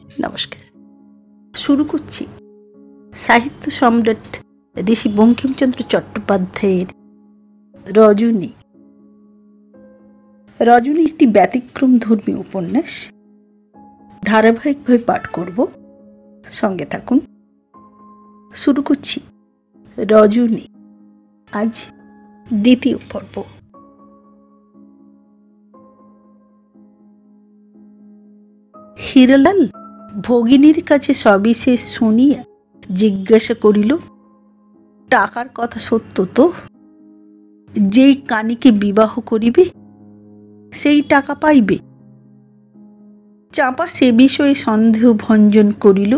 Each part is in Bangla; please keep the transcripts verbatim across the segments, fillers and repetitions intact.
নমস্কার। শুরু করছি সাহিত্য সম্রাট ঋষি বঙ্কিমচন্দ্র চট্টোপাধ্যায়ের রজনী। রজনী একটি ব্যতিক্রম ধর্মী উপন্যাস। ধারাবাহিকভাবে পাঠ করব, সঙ্গে থাকুন। শুরু করছি রজনী, আজ দ্বিতীয় পর্ব। হীরালাল ভগিনীর কাছে সবিশেষ শুনিয়া জিজ্ঞাসা করিল, টাকার কথা সত্য তো? যেই কানীকে বিবাহ করিবে সেই টাকা পাইবে? চাঁপা সে বিষয়ে সন্দেহ ভঞ্জন করিল।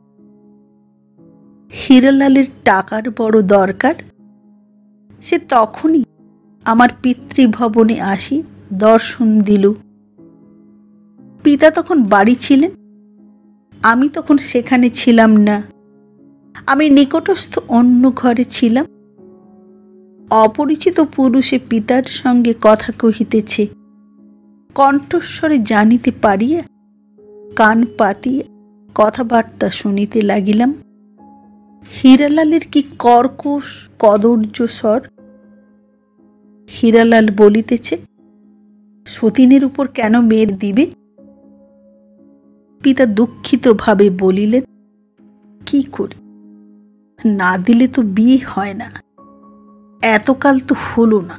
হীরালালের টাকার বড় দরকার। সে তখনই আমার পিতৃভবনে আসি দর্শন দিল। পিতা তখন বাড়ি ছিলেন, আমি তখন সেখানে ছিলাম না। আমি নিকটস্থ অন্য ঘরে ছিলাম। অপরিচিত পুরুষে পিতার সঙ্গে কথা কহিতেছে। কণ্ঠস্বরে জানিতে পারিয়া কান পাতিয়া কথাবার্তা শুনিতে লাগিলাম। হীরালালের কি কর্কশ কদর্য স্বর! হীরালাল বলিতেছে, সতীনের উপর কেন মেয়ের দিবে? পিতা দুঃখিত ভাবে বলিলেন, কি করি, না দিলে তো বিয়ে হয় না, এতকাল তো হলো না।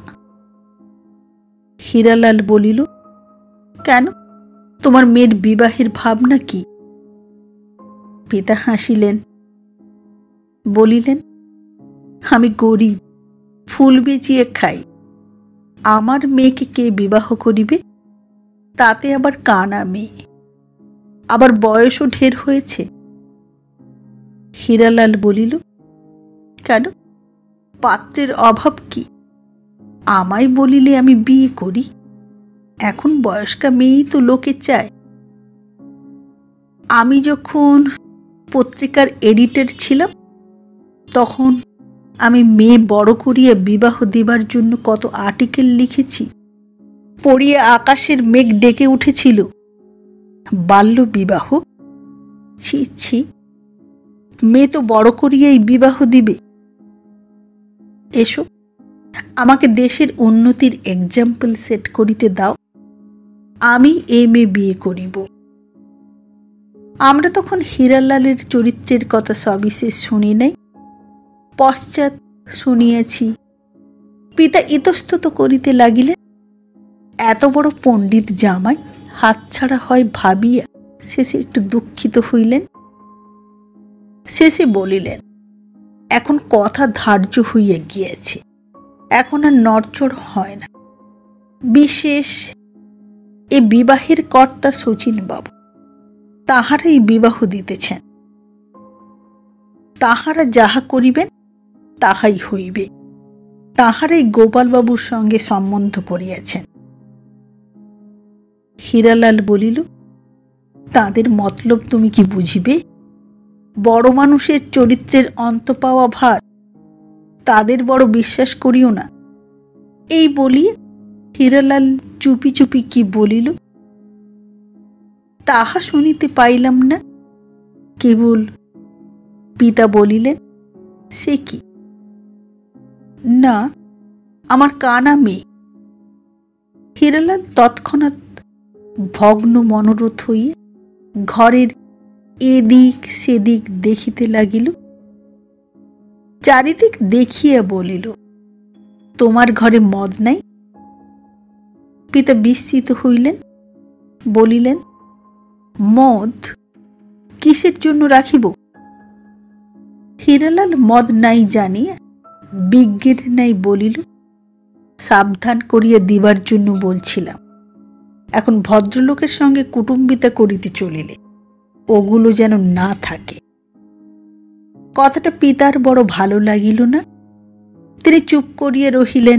হীরালাল বলিল, কেন, তোমার মেয়ের বিবাহের ভাবনা কি? পিতা হাসিলেন, বলিলেন, আমি গরিব, ফুল বেচিয়ে খাই। আমার মেয়েকে কে বিবাহ করিবে? তাতে আবার কানা মেয়ে, আবার বয়সও ঢের হয়েছে। হীরালাল বলিল, কেন, পাত্রের অভাব কি? আমায় বলিলে আমি বিয়ে করি। এখন বয়স্কা মেয়েই তো লোকে চায়। আমি যখন পত্রিকার এডিটর ছিলাম তখন আমি মেয়ে বড় করিয়া বিবাহ দেবার জন্য কত আর্টিকেল লিখেছি। পড়িয়া আকাশের মেঘ ডেকে উঠেছিল। বাল্য বিবাহ, ছি ছি, মেয়ে তো বড় করিয়াই বিবাহ দিবে। এসো, আমাকে দেশের উন্নতির এক্সাম্পল সেট করিতে দাও, আমি এ মেয়ে বিয়ে করিব। আমরা তখন হীরালালের চরিত্রের কথা সবিশেষ শুনি নাই, পশ্চাৎ শুনিয়াছি। পিতা ইতস্তত করিতে লাগিলেন। এত বড় পণ্ডিত জামাই হাতছাড়া হয় ভাবিয়া শেষে একটু দুঃখিত হইলেন। শেষে বলিলেন, এখন কথা ধার্য হইয়া গিয়েছে, এখন আর নড়চড় হয় না। বিশেষ এ বিবাহের কর্তা শচীন বাবু, তাহারাই বিবাহ দিতেছেন। তাহারা যাহা করিবেন তাহাই হইবে। তাহারাই গোপালবাবুর সঙ্গে সম্বন্ধ করিয়াছেন। হীরালাল বলিল, তাদের মতলব তুমি কি বুঝিবে? বড় মানুষের চরিত্রের অন্ত পাওয়া ভার, তাদের বড় বিশ্বাস করিও না। এই বলিয়া হীরালাল চুপি চুপি কি বলিল তাহা শুনিতে পাইলাম না। কেবল পিতা বলিলেন, সে কি, না, আমার কানা মেয়ে। হীরালাল তৎক্ষণাৎ ভগ্ন মনোরথ হইয়া ঘরের এদিক সেদিক দেখিতে লাগিল। চারিদিক দেখিয়া বলিল, তোমার ঘরে মদ নাই? পিতা বিস্মিত হইলেন, বলিলেন, মদ কিসের জন্য রাখিব? হীরালাল মদ নাই জানিয়া বিজ্ঞের নাই বলিল, সাবধান করিয়া দিবার জন্য বলছিলাম। এখন ভদ্রলোকের সঙ্গে কুটুম্বিতা করিতে চলিলে ওগুলো যেন না থাকে। কথাটা পিতার বড় ভালো লাগিল না। তিনি চুপ করিয়া রহিলেন।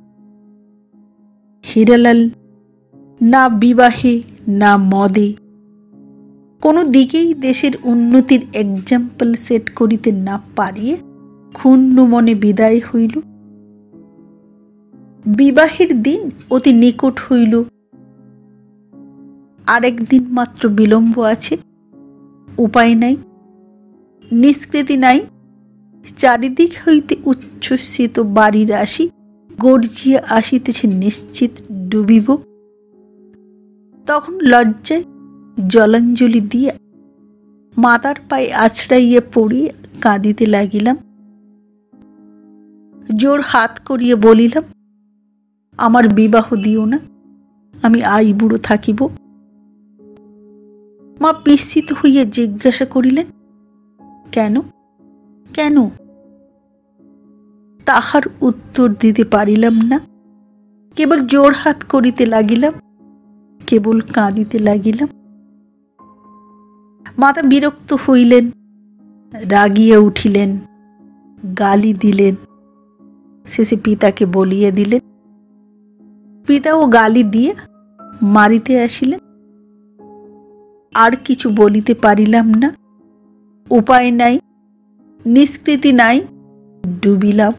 হীরালাল না বিবাহে না মদে কোনো দিকেই দেশের উন্নতির এক্সাম্পল সেট করিতে না পারিয়া ক্ষুণ্ণ মনে বিদায় হইল। বিবাহের দিন অতি নিকট হইল। আরেক দিন মাত্র বিলম্ব আছে। উপায় নাই, নিষ্কৃতি নাই। চারিদিক হইতে উচ্ছ্বসিত বাড়ির আসি গর্জিয়া আসিতেছে, নিশ্চিত ডুবিব। তখন লজ্জায় জলাঞ্জলি দিয়া মাতার পায়ে আছড়াইয়া পড়িয়া কাঁদিতে লাগিলাম। জোর হাত করিয়া বলিলাম, আমার বিবাহ দিও না, আমি আইবুড়ো থাকিব। মা বিস্মিত হইয়া জিজ্ঞাসা করিলেন, কেন কেন? তাহার উত্তর দিতে পারিলাম না। কেবল জোর হাত করিতে লাগিলাম, কেবল কাঁদিতে লাগিলাম। মাতা বিরক্ত হইলেন, রাগিয়া উঠিলেন, গালি দিলেন, শেষে পিতাকে বলিয়া দিলেন। পিতাও গালি দিয়ে মারিতে আসিলেন। আর কিছু বলিতে পারিলাম না, উপায় নাই, নিষ্কৃতি নাই, ডুবিলাম।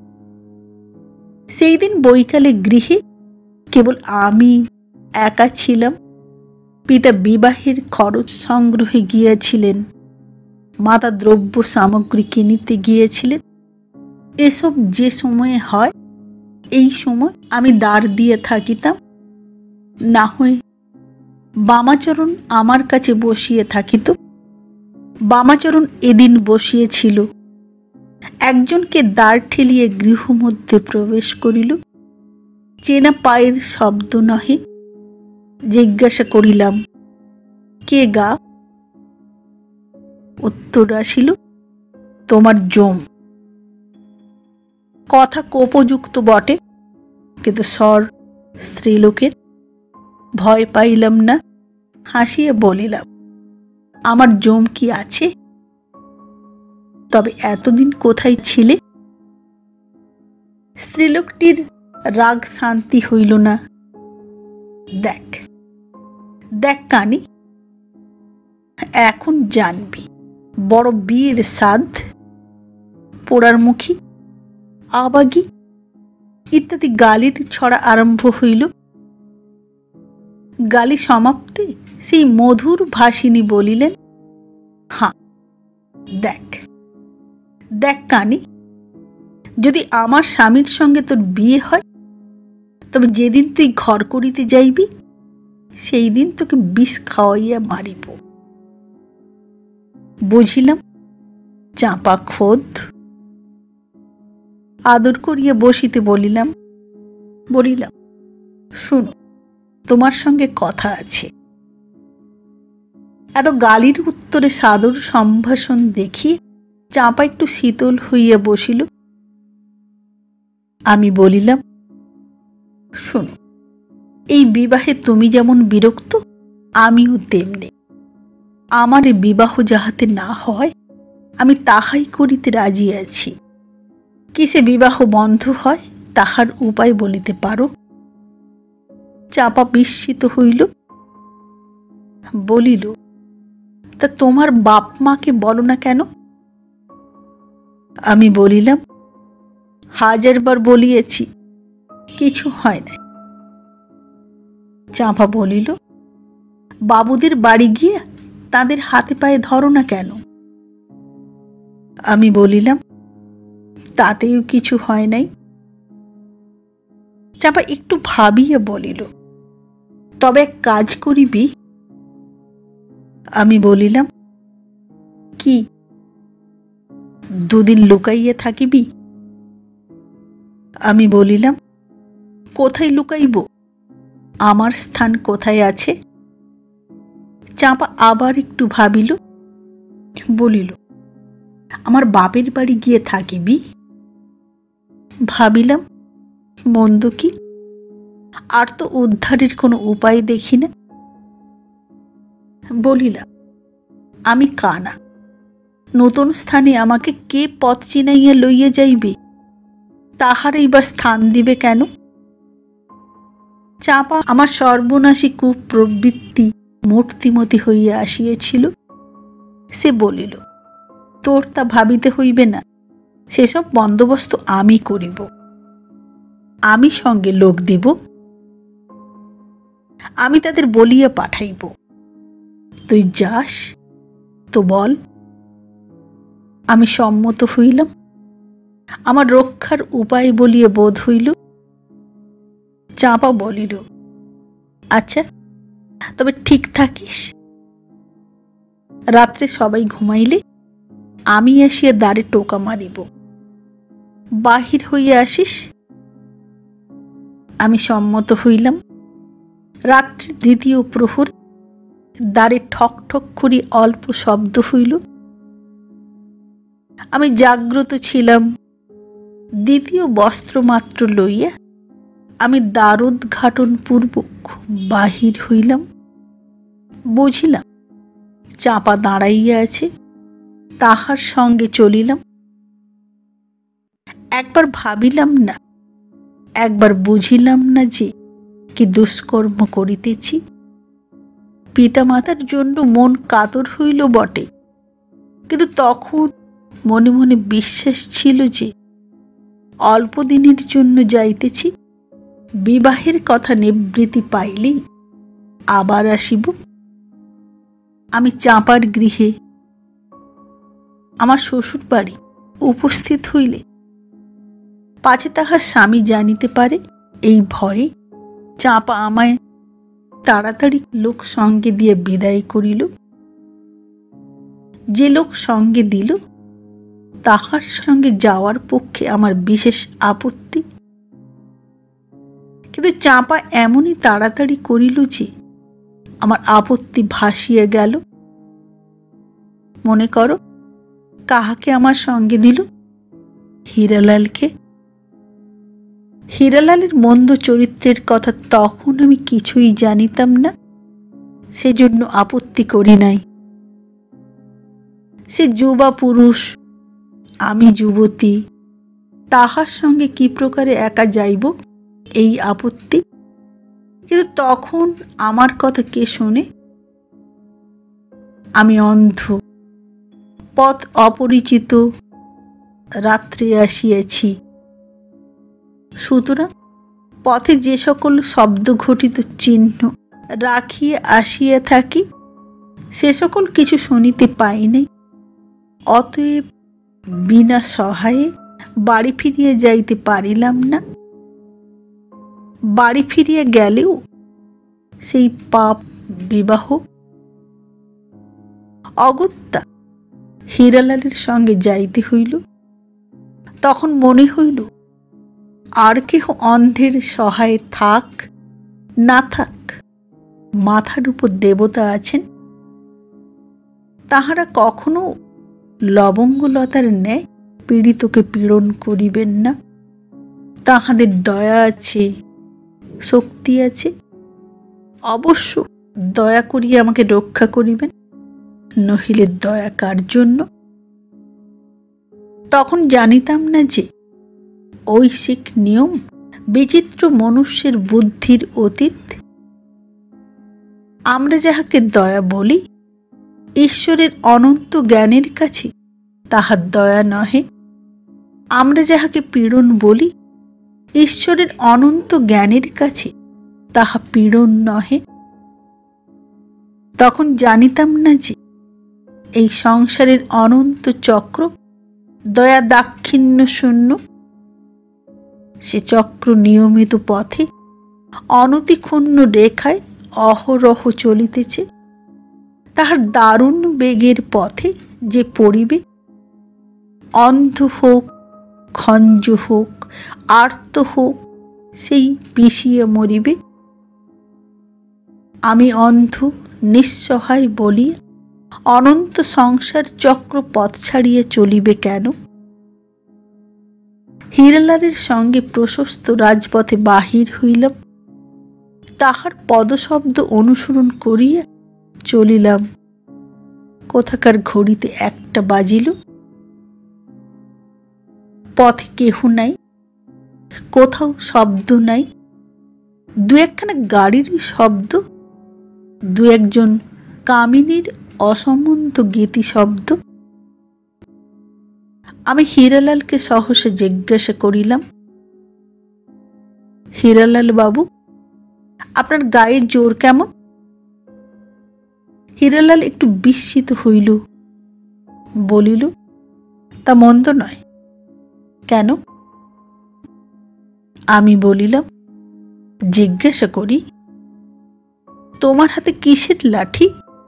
সেই দিন বৈকালে গৃহে কেবল আমি একা ছিলাম। পিতা বিবাহের খরচ সংগ্রহে গিয়েছিলেন, মাতা দ্রব্য সামগ্রী কিনিতে গিয়েছিলেন। এসব যে সময়ে হয়, এই সময় আমি দ্বার দিয়ে থাকিতাম। না হয়ে বামাচরণ আমার কাছে বসিয়ে থাকিত। বামাচরণ এদিন বসিয়েছিল। একজনকে দ্বার ঠেলিয়ে গৃহ মধ্যে প্রবেশ করিল। চেনা পায়ের শব্দ নহে। জিজ্ঞাসা করিলাম, কে গা? উত্তর আসিল, তোমার জম। কথা কোপযুক্ত বটে, কিন্তু স্বর স্ত্রীলোকের। ভয় পাইলাম না, হাসিয়া বলিলাম, আমার জম কি আছে? তবে এতদিন কোথায় ছিলে? স্ত্রীলোকটির রাগ শান্তি হইল না। দেখ দেখ কানি, এখন জানবি বড় বীর সাধ, পোড়ার মুখী, আবাগী ইত্যাদি গালির ছড়া আরম্ভ হইল। গালি সমাপ্তে সেই মধুর ভাসিনী বলিলেন, হাঁ দেখ দেখ কানি, যদি আমার স্বামীর সঙ্গে তোর বিয়ে হয়, তবে যেদিন তুই ঘর করিতে যাইবি, সেই দিন তোকে বিষ খাওয়াইয়া মারিব। বুঝিলাম চাঁপা খোদ। আদর করিয়া বসিতে বলিলাম বলিলাম শুনো, তোমার সঙ্গে কথা আছে। এত গালির উত্তরে সাদর সম্ভাষণ দেখিয়ে চাঁপা একটু শীতল হইয়া বসিল। আমি বলিলাম, শোনো, এই বিবাহে তুমি যেমন বিরক্ত, আমিও তেমনি। আমার এই বিবাহ যাহাতে না হয়, আমি তাহাই করিতে রাজি আছি। কিসে বিবাহ বন্ধ হয়, তাহার উপায় বলিতে পারো? চাপা বিস্মিত হইল, বলিল, তা তোমার বাপ মাকে বলো না কেন? আমি বলিলাম, হাজারবার বলিয়েছি, কিছু হয় নাই। চাঁপা বলিল, বাবুদের বাড়ি গিয়ে তাদের হাতে পায়ে ধরো না কেন? আমি বলিলাম, তাতেও কিছু হয় নাই। চাঁপা একটু ভাবিয়া বলিল, তবে এক কাজ করিবি? আমি বলিলাম, কি? দুদিন লুকাইয়া থাকিবি? আমি বলিলাম, কোথায় লুকাইব? আমার স্থান কোথায় আছে? চাঁপা আবার একটু ভাবিল, বলিল, আমার বাপের বাড়ি গিয়ে থাকিবি। ভাবিলাম, মন্দ কি? আর তো উদ্ধারের কোনো উপায় দেখি না। বলিলাম, আমি কানা, নতুন স্থানে আমাকে কে পথ চিনাইয়া লইয়া যাইবে? তাহারই বা স্থান দিবে কেন? চাঁপা আমার সর্বনাশী কুপ্রবৃত্তি মূর্তিমতি হইয়া আসিয়াছিল। সে বলিল, তোর তা ভাবিতে হইবে না, সেসব বন্দোবস্ত আমি করিব। আমি সঙ্গে লোক দিব, আমি তাদের বলিয়া পাঠাইব, তুই যাস, তো বল। আমি সম্মত হইলাম। আমার রক্ষার উপায় বলিয়া বোধ হইল। চাঁপা বলিল, আচ্ছা, তবে ঠিক থাকিস। রাত্রে সবাই ঘুমাইলে আমি আসিয়া দ্বারে টোকা মারিব, বাহির হইয়া আসিস। আমি সম্মত হইলাম। রাত্রি দ্বিতীয় প্রহর দ্বারে ঠক ঠক করি অল্প শব্দ হইল। আমি জাগ্রত ছিলাম। দ্বিতীয় বস্ত্রমাত্র লইয়া আমি দ্বারোদ্ঘাটন পূর্বক বাহির হইলাম। বুঝিলাম চাঁপা দাঁড়াইয়া আছে, তাহার সঙ্গে চলিলাম। একবার ভাবিলাম না, একবার বুঝিলাম না যে কি দুষ্কর্ম করিতেছি। পিতামাতার জন্য মন কাতর হইল বটে, কিন্তু তখন মনে মনে বিশ্বাস ছিল যে অল্প দিনের জন্য যাইতেছি, বিবাহের কথা নিবৃত্তি পাইলেই আবার আসিব। আমি চাঁপার গৃহে, আমার শ্বশুর বাড়ি উপস্থিত হইলে পাছে তাহার স্বামী জানিতে পারে, এই ভয়ে চাঁপা আমায় তাড়াতাড়ি লোক সঙ্গে দিয়ে বিদায় করিল। যে লোক সঙ্গে দিল তাহার সঙ্গে যাওয়ার পক্ষে আমার বিশেষ আপত্তি, কিন্তু চাঁপা এমনই তাড়াতাড়ি করিল যে আমার আপত্তি ভাসিয়া গেল। মনে করো, কাহাকে আমার সঙ্গে দিল? হীরালালকে। হীরালালের মন্দ চরিত্রের কথা তখন আমি কিছুই জানিতাম না, সেজন্য আপত্তি করি নাই। সে যুবা পুরুষ, আমি যুবতী, তাহার সঙ্গে কি প্রকারে একা যাইব, এই আপত্তি। কিন্তু তখন আমার কথা কে শোনে? আমি অন্ধ, পথ অপরিচিত, রাত্রে আসিয়াছি। সুতরাং পথে যে সকল শব্দ ঘটিত চিহ্ন রাখিয়া আসিয়া থাকি, সে সকল কিছু শুনিতে পাই নাই। অতএব বিনা সহায়ে বাড়ি ফিরিয়া যাইতে পারিলাম না। বাড়ি ফিরিয়া গেলেও সেই পাপ বিবাহ। অগত্যা হীরালালের সঙ্গে যাইতে হইল। তখন মনে হইল আর কেহ অন্ধের সহায়ে থাক না থাক, মাথার উপর দেবতা আছেন, তাহারা কখনো লবঙ্গলতার ন্যায় পীড়িতকে পীড়ন করিবেন না। তাহাদের দয়া আছে, শক্তি আছে, অবশ্য দয়া করিয়া আমাকে রক্ষা করিবেন, নহিলে দয়া কার জন্য? তখন জানিতাম না যে ঐশিক নিয়ম বিচিত্র মনুষ্যের বুদ্ধির অতীত। আমরা যাহাকে দয়া বলি, ঈশ্বরের অনন্ত জ্ঞানের কাছে তাহা দয়া নহে। আমরা যাহাকে পীড়ন বলি, ঈশ্বরের অনন্ত জ্ঞানের কাছে তাহা পীড়ন নহে। তখন জানিতাম না যে এই সংসারের অনন্ত চক্র দয়া দাক্ষিণ্য শূন্য। সে চক্র নিয়মিত পথে অনতিক্ষুণ্ণ রেখায় অহরহ চলিতেছে। তাহার দারুণ বেগের পথে যে পড়িবে, অন্ধ হোক, খঞ্জ হোক, আর্ত হোক, সেই পিষিয়া মরিবে। আমি অন্ধ, নিঃসহায় বলিয়া অনন্ত সংসার চক্র পথ ছাড়িয়া চলিবে কেন? হীরালালের সঙ্গে প্রশস্ত রাজপথে বাহির হইলাম। তাহার পদশব্দ অনুসরণ করিয়া চলিলাম। কোথাকার ঘড়িতে একটা বাজিল। পথে কেহ নাই, কোথাও শব্দ নাই। দু একখানা গাড়িরই শব্দ, দু একজন কামিনীর অসমন্ত গীতি শব্দ। আমি হীরালালকে সহসা জিজ্ঞাসা করিলাম, হীরালাল বাবু, আপনার গায়ে জোর কেমন? হীরালাল একটু বিস্মিত হইল। বলিল, তা মন্দ নয়। কেন? আমি বলিলাম, জিজ্ঞাসা করি, তোমার হাতে কিসের লাঠি?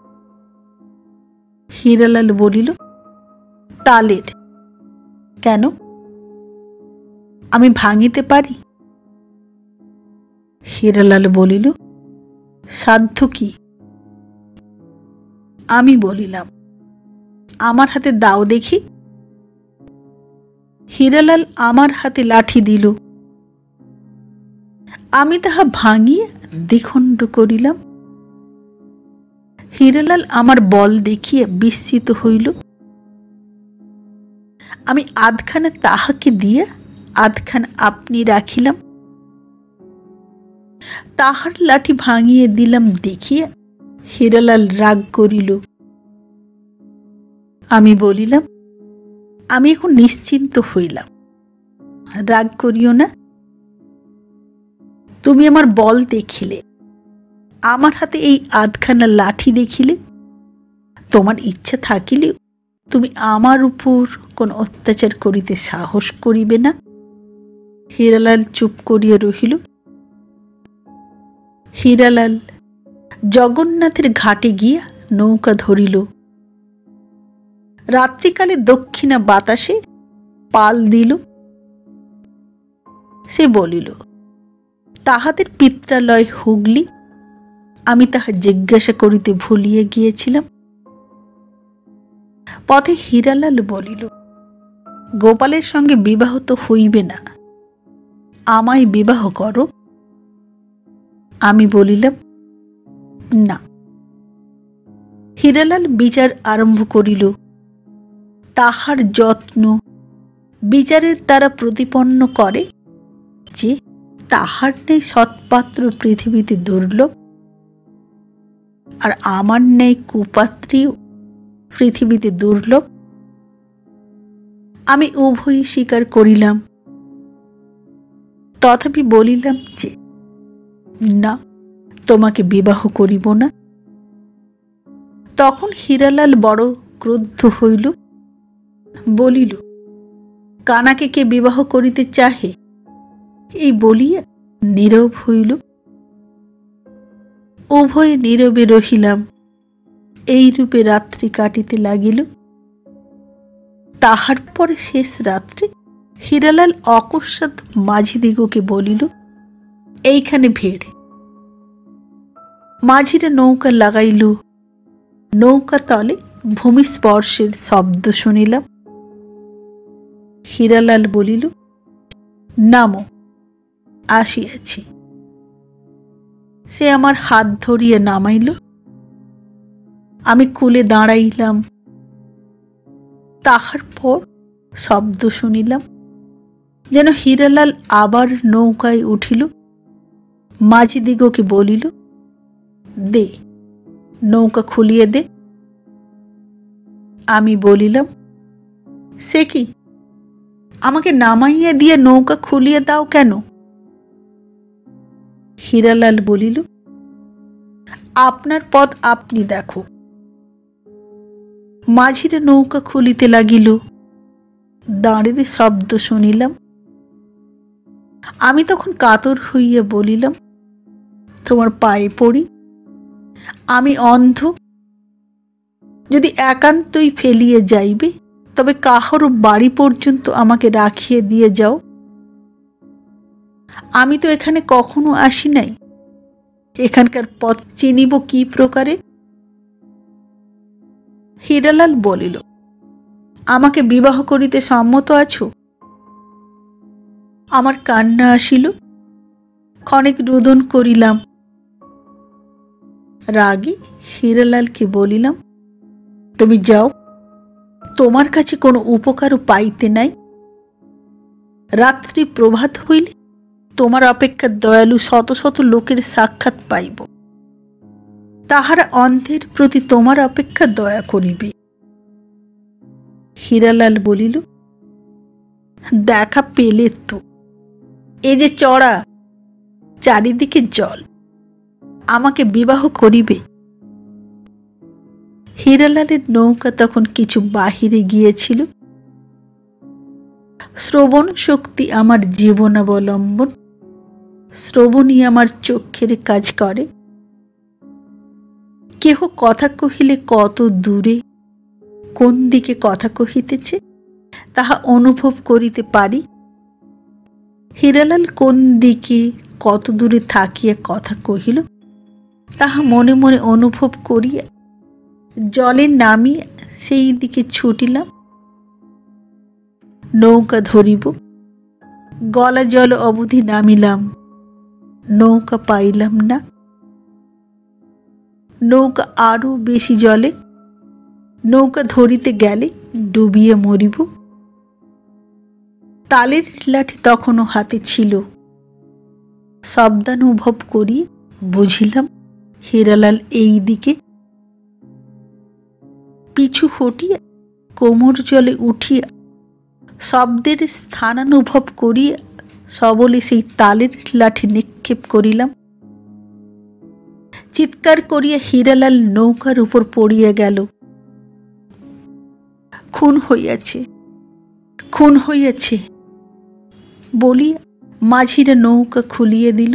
হীরালাল বলিল, তালের। কেন? আমি ভাঙিতে পারি। হীরালাল বলিল, সাধ্য কি? আমি বলিলাম, আমার হাতে দাও দেখি। হীরালাল আমার হাতে লাঠি দিল। আমি তাহা ভাঙিয়া দ্বিখণ্ড করিলাম। হীরালাল আমার বল দেখিয়া বিস্মিত হইল। আমি আধখানা তাহাকে দিয়া আধখানা আপনি রাখিলাম। তাহার লাঠি ভাঙিয়ে দিলাম দেখিয়া হীরালাল রাগ করিল। আমি বলিলাম, আমি এখন নিশ্চিন্ত হইলাম, রাগ করিও না। তুমি আমার বল দেখিলে, আমার হাতে এই আধখানা লাঠি দেখিলে, তোমার ইচ্ছা থাকিলেও তুমি আমার উপর কোন অত্যাচার করিতে সাহস করিবে না। হীরালাল চুপ করিয়া রহিল। হীরালাল জগন্নাথের ঘাটে গিয়া নৌকা ধরিল। রাত্রিকালে দক্ষিণা বাতাসে পাল দিল। সে বলিল, তাহাদের পিত্রালয় হুগলি, আমি তাহা জিজ্ঞাসা করিতে ভুলিয়া গিয়েছিলাম। পথে হীরালাল বলিল, গোপালের সঙ্গে বিবাহ তো হইবে না, আমায় বিবাহ করো। আমি বলিলাম, না। হীরালাল বিচার আরম্ভ করিল। তাহার যত্ন বিচারের দ্বারা প্রতিপন্ন করে যে তাহার নেই সৎপাত্র পৃথিবীতে দুর্লভ, আর আমার নেই কুপাত্রীও পৃথিবীতে দুর্লভ। আমি উভয়ই স্বীকার করিলাম, তথাপি বলিলাম যে না, তোমাকে বিবাহ করিব না। তখন হীরালাল বড় ক্রুদ্ধ হইল, বলিল, কানাকে কে বিবাহ করিতে চাহে? এই বলিয়া নীরব হইল। উভয়ে নীরবে রহিলাম। এই রূপে রাত্রি কাটিতে লাগিল। তাহার পরে শেষ রাত্রে হীরালাল অকস্মাৎ মাঝিদিগকে বলিল, এইখানে ভিড়। মাঝিরা নৌকা লাগাইল। নৌকা তলে ভূমিস্পর্শের শব্দ শুনিলাম। হীরালাল বলিল, নামো, আসিয়াছি। সে আমার হাত ধরিয়া নামাইল। আমি কুলে দাঁড়াইলাম। তাহার পর শব্দ শুনিলাম, যেন হীরালাল আবার নৌকায় উঠিল। মাঝিদিগকে বলিল, দে, নৌকা খুলিয়ে দে। আমি বলিলাম, সে কি, আমাকে নামাইয়া দিয়ে নৌকা খুলিয়ে দাও কেন? হীরালাল বলিল, আপনার পথ আপনি দেখো। মাঝিরা নৌকা খুলিতে লাগিল। দাঁড়ের শব্দ শুনিলাম। আমি তখন কাতর হইয়া বলিলাম, তোমার পায়ে পড়ি, আমি অন্ধ। যদি একান্তই ফেলিয়ে যাইবে, তবে কাহারও বাড়ি পর্যন্ত আমাকে রাখিয়ে দিয়ে যাও। আমি তো এখানে কখনো আসি নাই, এখানকার পথ চিনিব কি প্রকারে? হীরালাল বলিল, আমাকে বিবাহ করিতে সম্মত আছো? আমার কান্না আসিল। ক্ষণিক রোদন করিলাম। রাগে হীরালালকে বলিলাম, তুমি যাও, তোমার কাছে কোনো উপকারও পাইতে নাই। রাত্রি প্রভাত হইলে তোমার অপেক্ষা দয়ালু শত শত লোকের সাক্ষাৎ পাইব। তাহারা অন্ধের প্রতি তোমার অপেক্ষা দয়া করিবে। হীরালাল বলিল, দেখা পেলে তো, এ যে চড়া, চারিদিকে জল, আমাকে বিবাহ করিবে? হীরালালের নৌকা তখন কিছু বাহিরে গিয়েছিল। শ্রবণ শক্তি আমার জীবনাবলম্বন, শ্রবণই আমার চক্ষের কাজ করে। কেহ কথা কহিলে কত দূরে কোন দিকে কথা কহিতেছে তাহা অনুভব করিতে পারি। হীরালাল কোন দিকে কত দূরে থাকিয়া কথা কহিল তাহা মনে মনে অনুভব করিয়া জলে নামিয়া সেই দিকে ছুটিলাম। নৌকা ধরিব, গলা জল অবধি নামিলাম, নৌকা পাইলাম না। নৌকা আরো বেশি জলে, নৌকা ধরিতে গেলে ডুবিয়ে মরিব। তালের লাঠি তখনও হাতে ছিল। শব্দানুভব করি বুঝিলাম হীরালাল এই দিকে। পিছু হটিয়া কোমর জলে উঠিয়া শব্দের স্থানানুভব করিয়া সবলে সেই তালের লাঠি নিক্ষেপ করিলাম। চিৎকার করিয়া হীরালাল নৌকার উপর পড়িয়া গেল। খুন হইয়াছে, খুন হইয়াছে বলিয়া মাঝিরা নৌকা খুলিয়ে দিল।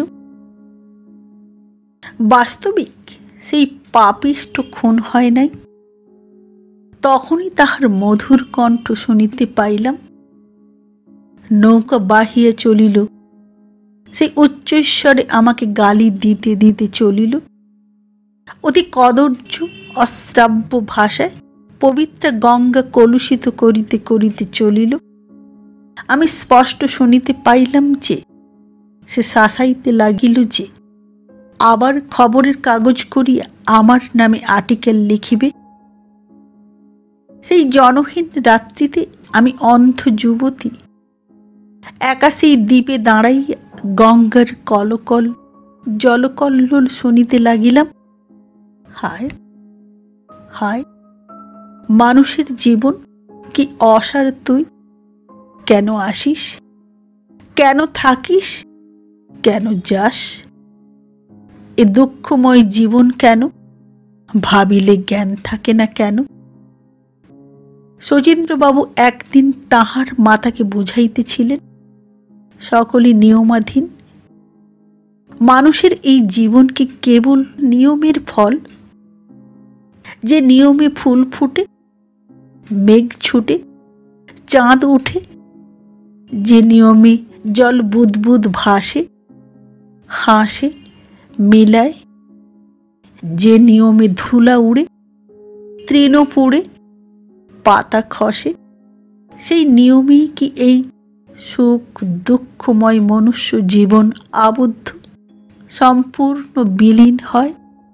বাস্তবিক সেই পাপিষ্ঠ খুন হয় নাই। তখনই তাহার মধুর কণ্ঠ শুনিতে পাইলাম। নৌকা বাহিয়া চলিল, সেই উচ্চস্বরে আমাকে গালি দিতে দিতে চলিল। অতি কদর্য অশ্রাব্য ভাষায় পবিত্র গঙ্গা কলুষিত করিতে করিতে চলিল। আমি স্পষ্ট শুনিতে পাইলাম যে সে শাসাইতে লাগিল যে আবার খবরের কাগজ করিয়া আমার নামে আর্টিকেল লিখিবে। সেই জনহীন রাত্রিতে আমি অন্ধ যুবতী একা সেই দ্বীপে দাঁড়াইয়া গঙ্গার কলকল জলকল্লোল শুনিতে লাগিলাম। হায় হায়, মানুষের জীবন কি অসার! তুই কেন আসিস, কেন থাকিস, কেন যাস? এ দুঃখময় জীবন কেন? ভাবিলে জ্ঞান থাকে না কেন? শচীন্দ্রবাবু একদিন তাহার মাতাকে বুঝাইতেছিলেন সকলই নিয়মাধীন। মানুষের এই জীবন কি কেবল নিয়মের ফল? যে নিয়মে ফুল ফুটে, মেঘ ছুটে, চাঁদ ওঠে, যে নিয়মে জল বুদবুদ ভাসে, হাসে, মিলায়, যে নিয়মে ধুলা উড়ে, তৃণ পুড়ে, পাতা খসে, সেই নিয়মেই কি এই সুখ দুঃখময় মনুষ্য জীবন আবদ্ধ, সম্পূর্ণ বিলীন হয়?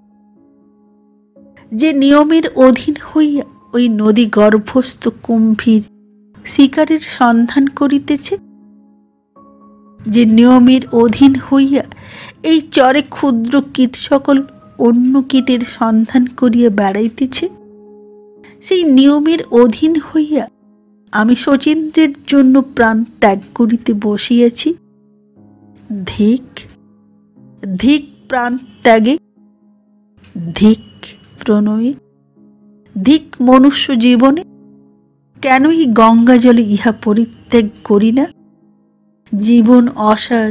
যে নিয়মের অধীন হইয়া ওই নদী গর্ভস্থ কুম্ভীর শিকারের সন্ধান করিতেছে, যে নিয়মের অধীন হইয়া এই চরে ক্ষুদ্র কীট সকল অন্য কীটের সন্ধান করিয়া বেড়াইতেছে, সেই নিয়মের অধীন হইয়া আমি শচীন্দ্রের জন্য প্রাণ ত্যাগ করিতে বসিয়াছি। ধিক ধিক প্রাণ ত্যাগে, ধিক প্রণয়ে, ধিক মনুষ্য জীবনে। কেনই গঙ্গা জলে ইহা পরিত্যাগ করি না? জীবন অসার,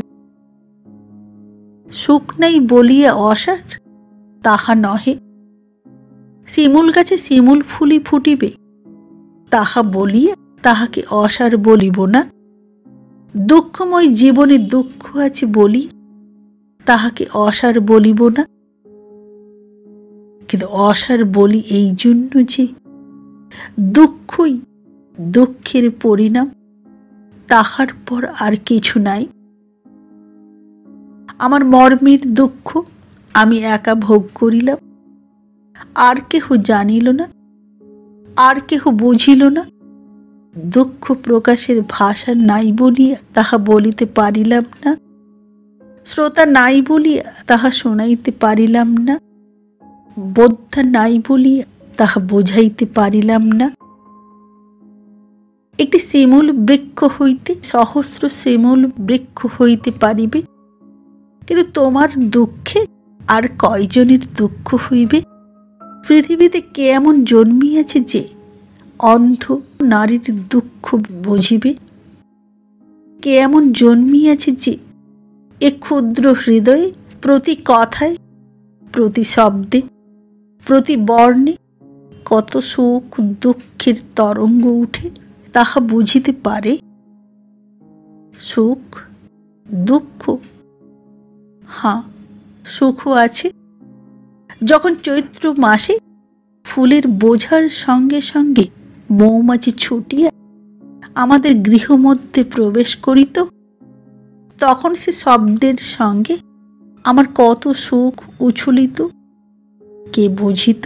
সুখ নাই বলিয়া অসার তাহা নহে। শিমুল গাছে শিমুল ফুলি ফুটিবে তাহা বলিয়া তাহাকে অসার বলিব না। দুঃখময় জীবনে দুঃখ আছে বলি তাহাকে অসার বলিব না। কিন্তু অসার বলি এই জন্য যে দুঃখই দুঃখের পরিণাম, তাহার পর আর কিছু নাই। আমার মর্মের দুঃখ আমি একা ভোগ করিলাম, আর কেহ জানিল না, আর কেহ বুঝিল না। দুঃখ প্রকাশের ভাষা নাই বলিয়া তাহা বলিতে পারিলাম না, শ্রোতা নাই বলিয়া তাহা শোনাইতে পারিলাম না, বোদ্ধা নাই বলিয়া তাহা বুঝাইতে পারিলাম না। একটি শিমুল বৃক্ষ হইতে সহস্র শিমুল বৃক্ষ হইতে পারিবে, কিন্তু তোমার দুঃখে আর কয়জনের দুঃখ হইবে? পৃথিবীতে কে এমন জন্মিয়াছে যে অন্ধ নারীর দুঃখ বুঝিবে? কে এমন জন্মিয়াছে যে এ ক্ষুদ্র হৃদয়ে প্রতি কথায়, প্রতি শব্দে, প্রতি বর্ণে কত সুখ দুঃখের তরঙ্গ উঠে তাহা বুঝিতে পারে? সুখ দুঃখ, হ্যাঁ, সুখও আছে। যখন চৈত্র মাসে ফুলের বোঝার সঙ্গে সঙ্গে মৌমাছি ছুটিয়া আমাদের গৃহমধ্যে প্রবেশ করিত, তখন সে শব্দের সঙ্গে আমার কত সুখ উছলিত, কে বুঝিত?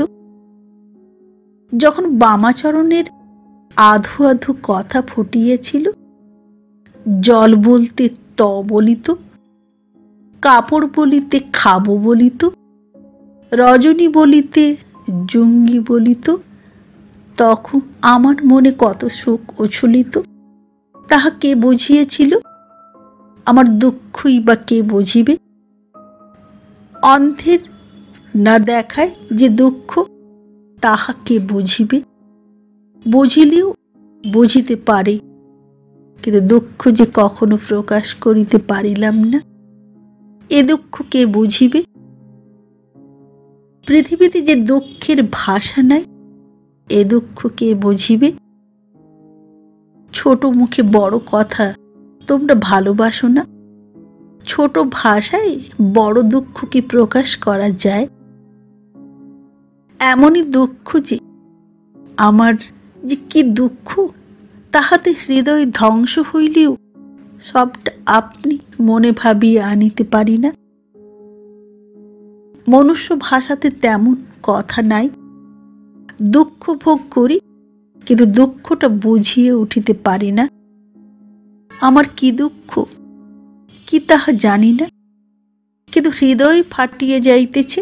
যখন বামাচরণের আধো আধো কথা ফুটিয়েছিল, জল বলতে ত বলিত, কাপড় বলিতে খাবো বলিত, রজনী বলিতে জুঙ্গি বলিত, তখন আমার মনে কত সুখ উছলিত, তাহা কে বুঝিয়েছিল? আমার দুঃখই বা কে বুঝিবে? অন্ধের না দেখায় যে দুঃখ, তাহা কে বুঝিবে? বুঝিলেও বুঝিতে পারে, কিন্তু দুঃখ যে কখনো প্রকাশ করিতে পারিলাম না, এ দুঃখ কে বুঝিবে? পৃথিবীতে যে দুঃখের ভাষা নাই, এ দুঃখ কে বুঝিবে? ছোট মুখে বড় কথা তোমরা ভালোবাসো না? ছোট ভাষায় বড় দুঃখ কি প্রকাশ করা যায়? এমনই দুঃখ যে আমার যে কি দুঃখ, তাহাতে হৃদয় ধ্বংস হইলেও সবটা আপনি মনে ভাবিয়ে আনিতে পারি না। মনুষ্য ভাষাতে তেমন কথা নাই। দুঃখ ভোগ করি, কিন্তু দুঃখটা বুঝিয়ে উঠিতে পারি না। আমার কি দুঃখ কি তাহা জানি না, কিন্তু হৃদয় ফাটিয়ে যাইতেছে।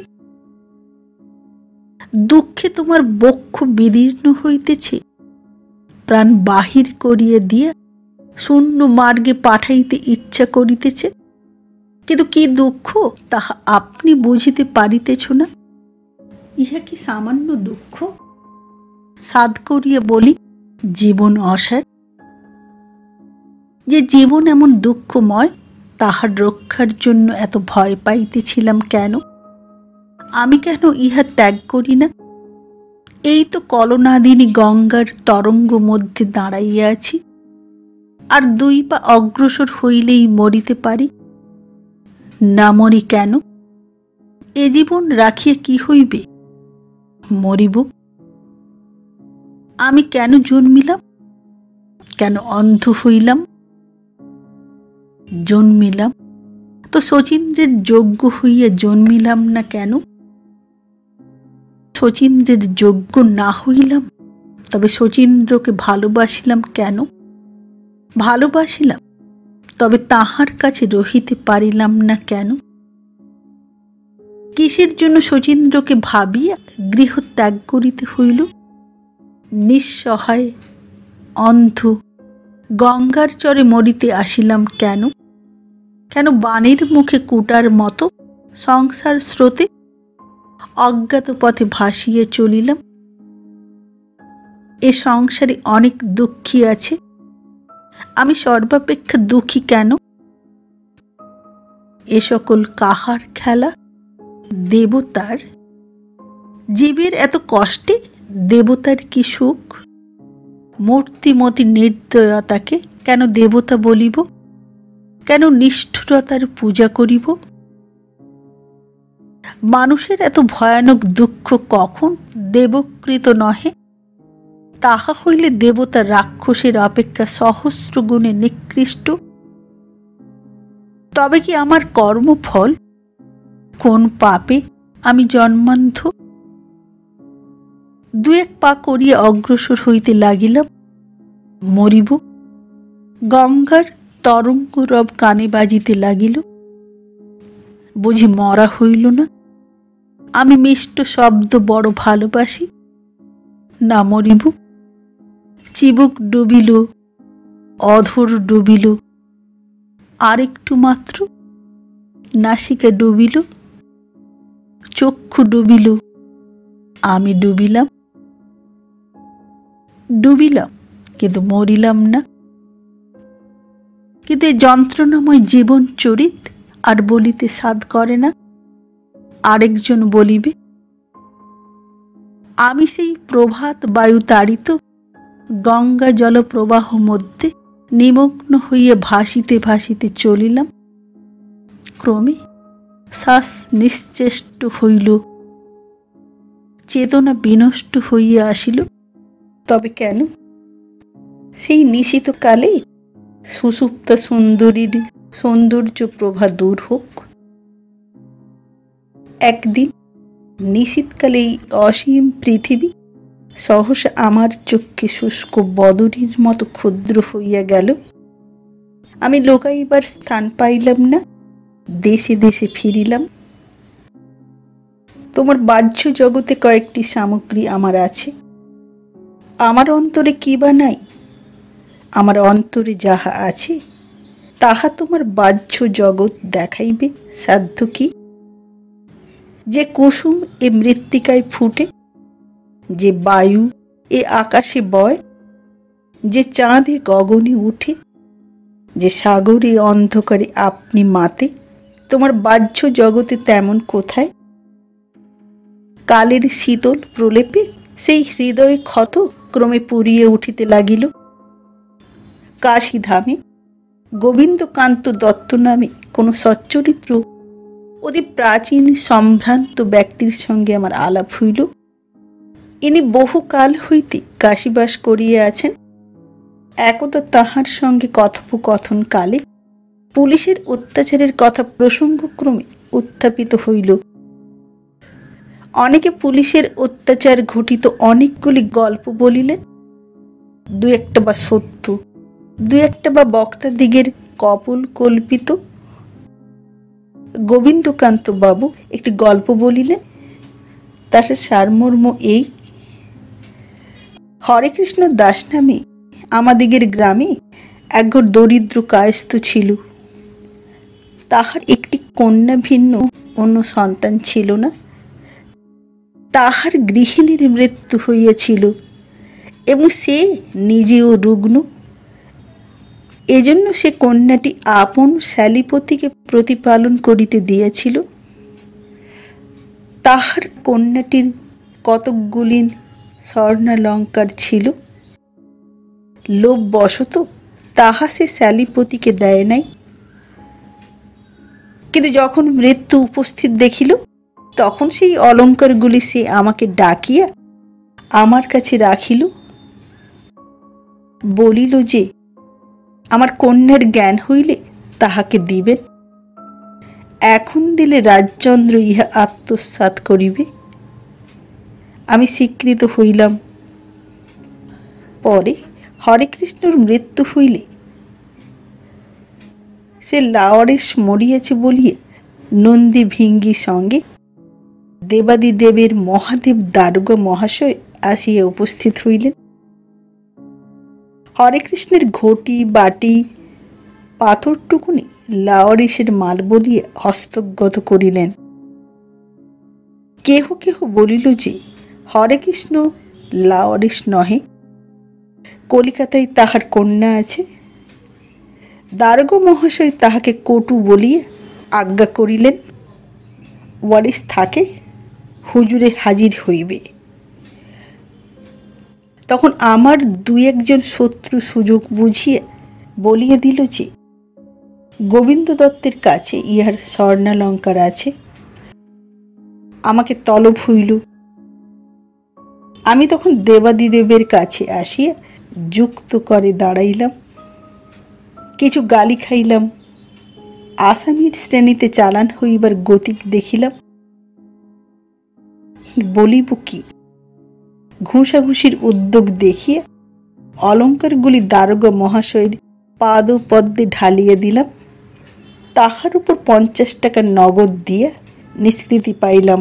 দুঃখে তোমার বক্ষ বিদীর্ণ হইতেছে, প্রাণ বাহির করিয়া দিয়া শূন্য মার্গে পাঠাইতে ইচ্ছা করিতেছে, কিন্তু কি দুঃখ তাহা আপনি বুঝিতে পারিতেছ না। ইহা কি সামান্য দুঃখ? সাধ করিয়া বলি জীবন অসার। যে জীবন এমন দুঃখময়, তাহার রক্ষার জন্য এত ভয় পাইতেছিলাম কেন? আমি কেন ইহা ত্যাগ করি না? এই তো কলনাদিনী গঙ্গার তরঙ্গ মধ্যে দাঁড়াইয়া আছি, আর দুই পা অগ্রসর হইলেই মরিতে পারি। না মরি কেন? এ জীবন রাখিয়া কি হইবে? মরিব। আমি কেন জন্মিলাম? কেন অন্ধ হইলাম? জন্মিলাম তো শচীন্দ্রের যোগ্য হইয়া জন্মিলাম না কেন? শচীন্দ্রের যোগ্য না হইলাম, তবে শচীন্দ্রকে ভালোবাসিলাম কেন? ভালোবাসিলাম, তবে তাহার কাছে রহিতে পারিলাম না কেন? কিসের জন্য শচীন্দ্রকে ভাবিয়া গৃহ ত্যাগ করিতে হইল? নিঃসহায় অন্ধ গঙ্গার চরে মরিতে আসিলাম কেন? কেন বাণের মুখে কুটার মতো সংসার স্রোতে অজ্ঞাত পথে ভাসিয়ে চলিলাম? এ সংসারে অনেক দুঃখী আছে, আমি সর্বাপেক্ষা দুঃখী কেন? এ সকল কাহার খেলা? দেবতার। জীবের এত কষ্টে দেবতার কি সুখ? মূর্তিমতী নির্দয়তাকে কেন দেবতা বলিব? কেন নিষ্ঠুরতার পূজা করিব? মানুষের এত ভয়ানক দুঃখ কখন দেবকৃত নহে? তাহা হইলে দেবতা রাক্ষসের অপেক্ষা সহস্র গুণে নিকৃষ্ট। তবে কি আমার কর্মফল? কোন পাপে আমি জন্মান্ধ? দু এক পা করিয়া অগ্রসর হইতে লাগিলাম, মরিব। গঙ্গার তরঙ্গ রব কানে বাজিতে লাগিল, বুঝি মরা হইল না? আমি মিষ্ট শব্দ বড় ভালোবাসি, না মরিব। চিবুক ডুবিল, অধর ডুবিল, আরেকটু মাত্র, নাসিকা ডুবিল, চক্ষু ডুবিল, আমি ডুবিলাম ডুবিলাম কিন্তু মরিলাম না। কিন্তু এই যন্ত্রণাময় জীবন চরিত আর বলিতে সাধ করে না। আরেকজন বলিবে, আমি সেই প্রভাত বায়ু তাড়িত গঙ্গা জলপ্রবাহ মধ্যে নিমগ্ন হইয়া ভাসিতে ভাসিতে চলিলাম। ক্রমে শ্বাস নিশ্চেষ্ট হইল, চেতনা বিনষ্ট হইয়া আসিল। তবে কেন? সেই নিশিত কালে সুষুপ্ত সুন্দরীর সৌন্দর্য প্রভা দূর হোক। একদিন নিশীতকালে এই অসীম পৃথিবী সহসা আমার চক্ষে শুষ্ক বদরীর মতো ক্ষুদ্র হইয়া গেল। আমি লোকাইবার স্থান পাইলাম না, দেশে দেশে ফিরিলাম। তোমার বাহ্য জগতে কয়েকটি সামগ্রী আমার আছে, আমার অন্তরে কি বা নাই? আমার অন্তরে যাহা আছে তাহা তোমার বাহ্য জগৎ দেখাইবে সাধ্য কি? যে কুসুম এ মৃত্তিকায় ফুটে, যে বায়ু এ আকাশে বয়, যে চাঁদ এ গগনে উঠে, যে সাগরে অন্ধকারে আপনি মাতে, তোমার বাহ্য জগতে তেমন কোথায়? কালের শীতল প্রলেপে সেই হৃদয় ক্ষত ক্রমে পুড়িয়ে উঠিতে লাগিল। কাশীধামে গোবিন্দকান্ত দত্ত নামে কোনো সচ্চরিত্র অতি প্রাচীন সম্ভ্রান্ত ব্যক্তির সঙ্গে আমার আলাপ হইল। ইনি বহুকাল হইতে কাশীবাস করিয়া আছেন। একদা তাহার সঙ্গে কথোপকথন কালে পুলিশের অত্যাচারের কথা প্রসঙ্গক্রমে উত্থাপিত হইল। অনেকে পুলিশের অত্যাচার ঘটিত অনেকগুলি গল্প বলিলেন। দু একটা বা সত্য, দু একটা বা বক্তাদিগের কপল কল্পিত। গোবিন্দকান্ত বাবু একটি গল্প বলিলেন, তার সারমর্ম এই: হরেকৃষ্ণ দাস নামে আমাদিগের গ্রামে একঘর দরিদ্র কায়স্থ ছিল। তাহার একটি কন্যা ভিন্ন অন্য সন্তান ছিল না। তাহার গৃহিণীর মৃত্যু হইয়াছিল এবং সে নিজেও রুগ্ন। এজন্য সে কন্যাটি আপন শ্যালীপতিকে প্রতিপালন করিতে দিয়েছিল। তাহার কন্যাটির কতকগুলি স্বর্ণালঙ্কার ছিল। লোভবশত তাহা সে শ্যালীপতিকে দেয় নাই। কিন্তু যখন মৃত্যু উপস্থিত দেখিল, তখন সেই অলঙ্কারগুলি সে আমাকে ডাকিয়া আমার কাছে রাখিল। বলিল যে আমার কন্যার জ্ঞান হইলে তাহাকে দিবেন। এখন দিলে রাজচন্দ্র ইহা আত্মসাৎ করিবে। আমি স্বীকৃত হইলাম। পরে হরেকৃষ্ণর মৃত্যু হইলে সে লাওয়ারেস মরিয়াছে বলিয়া নন্দী ভিঙ্গি সঙ্গে দেবাদিদেবের মহাদেব দারোগা মহাশয় আসিয়া উপস্থিত হইলেন। হরেকৃষ্ণের ঘটি বাটি পাথরটুকুনি লাওয়ারিসের মাল বলিয়া হস্তগত করিলেন। কেহ কেহ বলিল যে হরেকৃষ্ণ লাওয়ারিস নহে, কলিকাতায় তাহার কন্যা আছে। দারোগা মহাশয় তাহাকে কটু বলিয়া আজ্ঞা করিলেন, ওয়ারিস থাকে, হুজুরে হাজির হইবে। তখন আমার দুই একজন শত্রু সুযোগ বুঝিয়া বলিয়া দিল যে গোবিন্দ দত্তের কাছে ইহার স্বর্ণালঙ্কার আছে। আমাকে তলব হইল। আমি তখন দেবাদিদেবের কাছে আসিয়া যুক্ত করে দাঁড়াইলাম। কিছু গালি খাইলাম। আসামির শ্রেণীতে চালান হইবার গতিক দেখিলাম। বলিব কি, ঘুষাঘুষির উদ্যোগ দেখিয়া অলঙ্কারগুলি দারোগা মহাশয়ের পাদ পদ্মে ঢালিয়া দিলাম। তাহার উপর পঞ্চাশ টাকা নগদ দিয়া নিষ্কৃতি পাইলাম।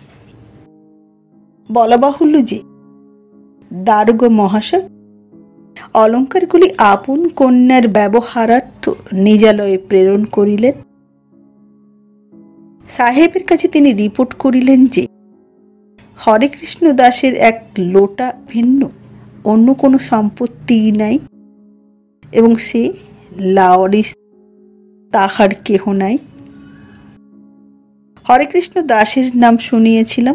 বলা বাহুল্য যে দারোগা মহাশয় অলঙ্কারগুলি আপন কন্যার ব্যবহারার্থ নিজালয়ে প্রেরণ করিলেন। সাহেবের কাছে তিনি রিপোর্ট করিলেন যে হরেকৃষ্ণ দাসের এক লোটা ভিন্ন অন্য কোনো সম্পত্তিই নাই, এবং সে লাওয়ারিস তাহার কেহ নাই। হরেকৃষ্ণ দাসের নাম শুনিয়েছিলাম।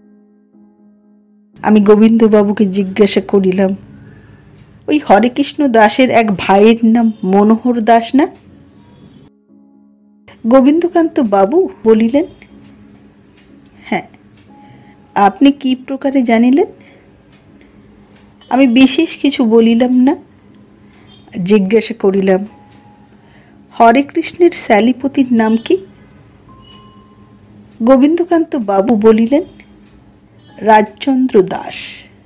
আমি গোবিন্দবাবুকে জিজ্ঞাসা করিলাম, ওই হরেকৃষ্ণ দাসের এক ভাইয়ের নাম মনোহর দাস না? গোবিন্দকান্ত বাবু বলিলেন, হ্যাঁ। আপনি কি প্রকারে জানিলেন? আমি বিশেষ কিছু বলিলাম না। জিজ্ঞাসা করিলাম, হরেকৃষ্ণের শ্যালীপতির নাম কি? গোবিন্দকান্ত বাবু বলিলেন, রাজচন্দ্র দাস।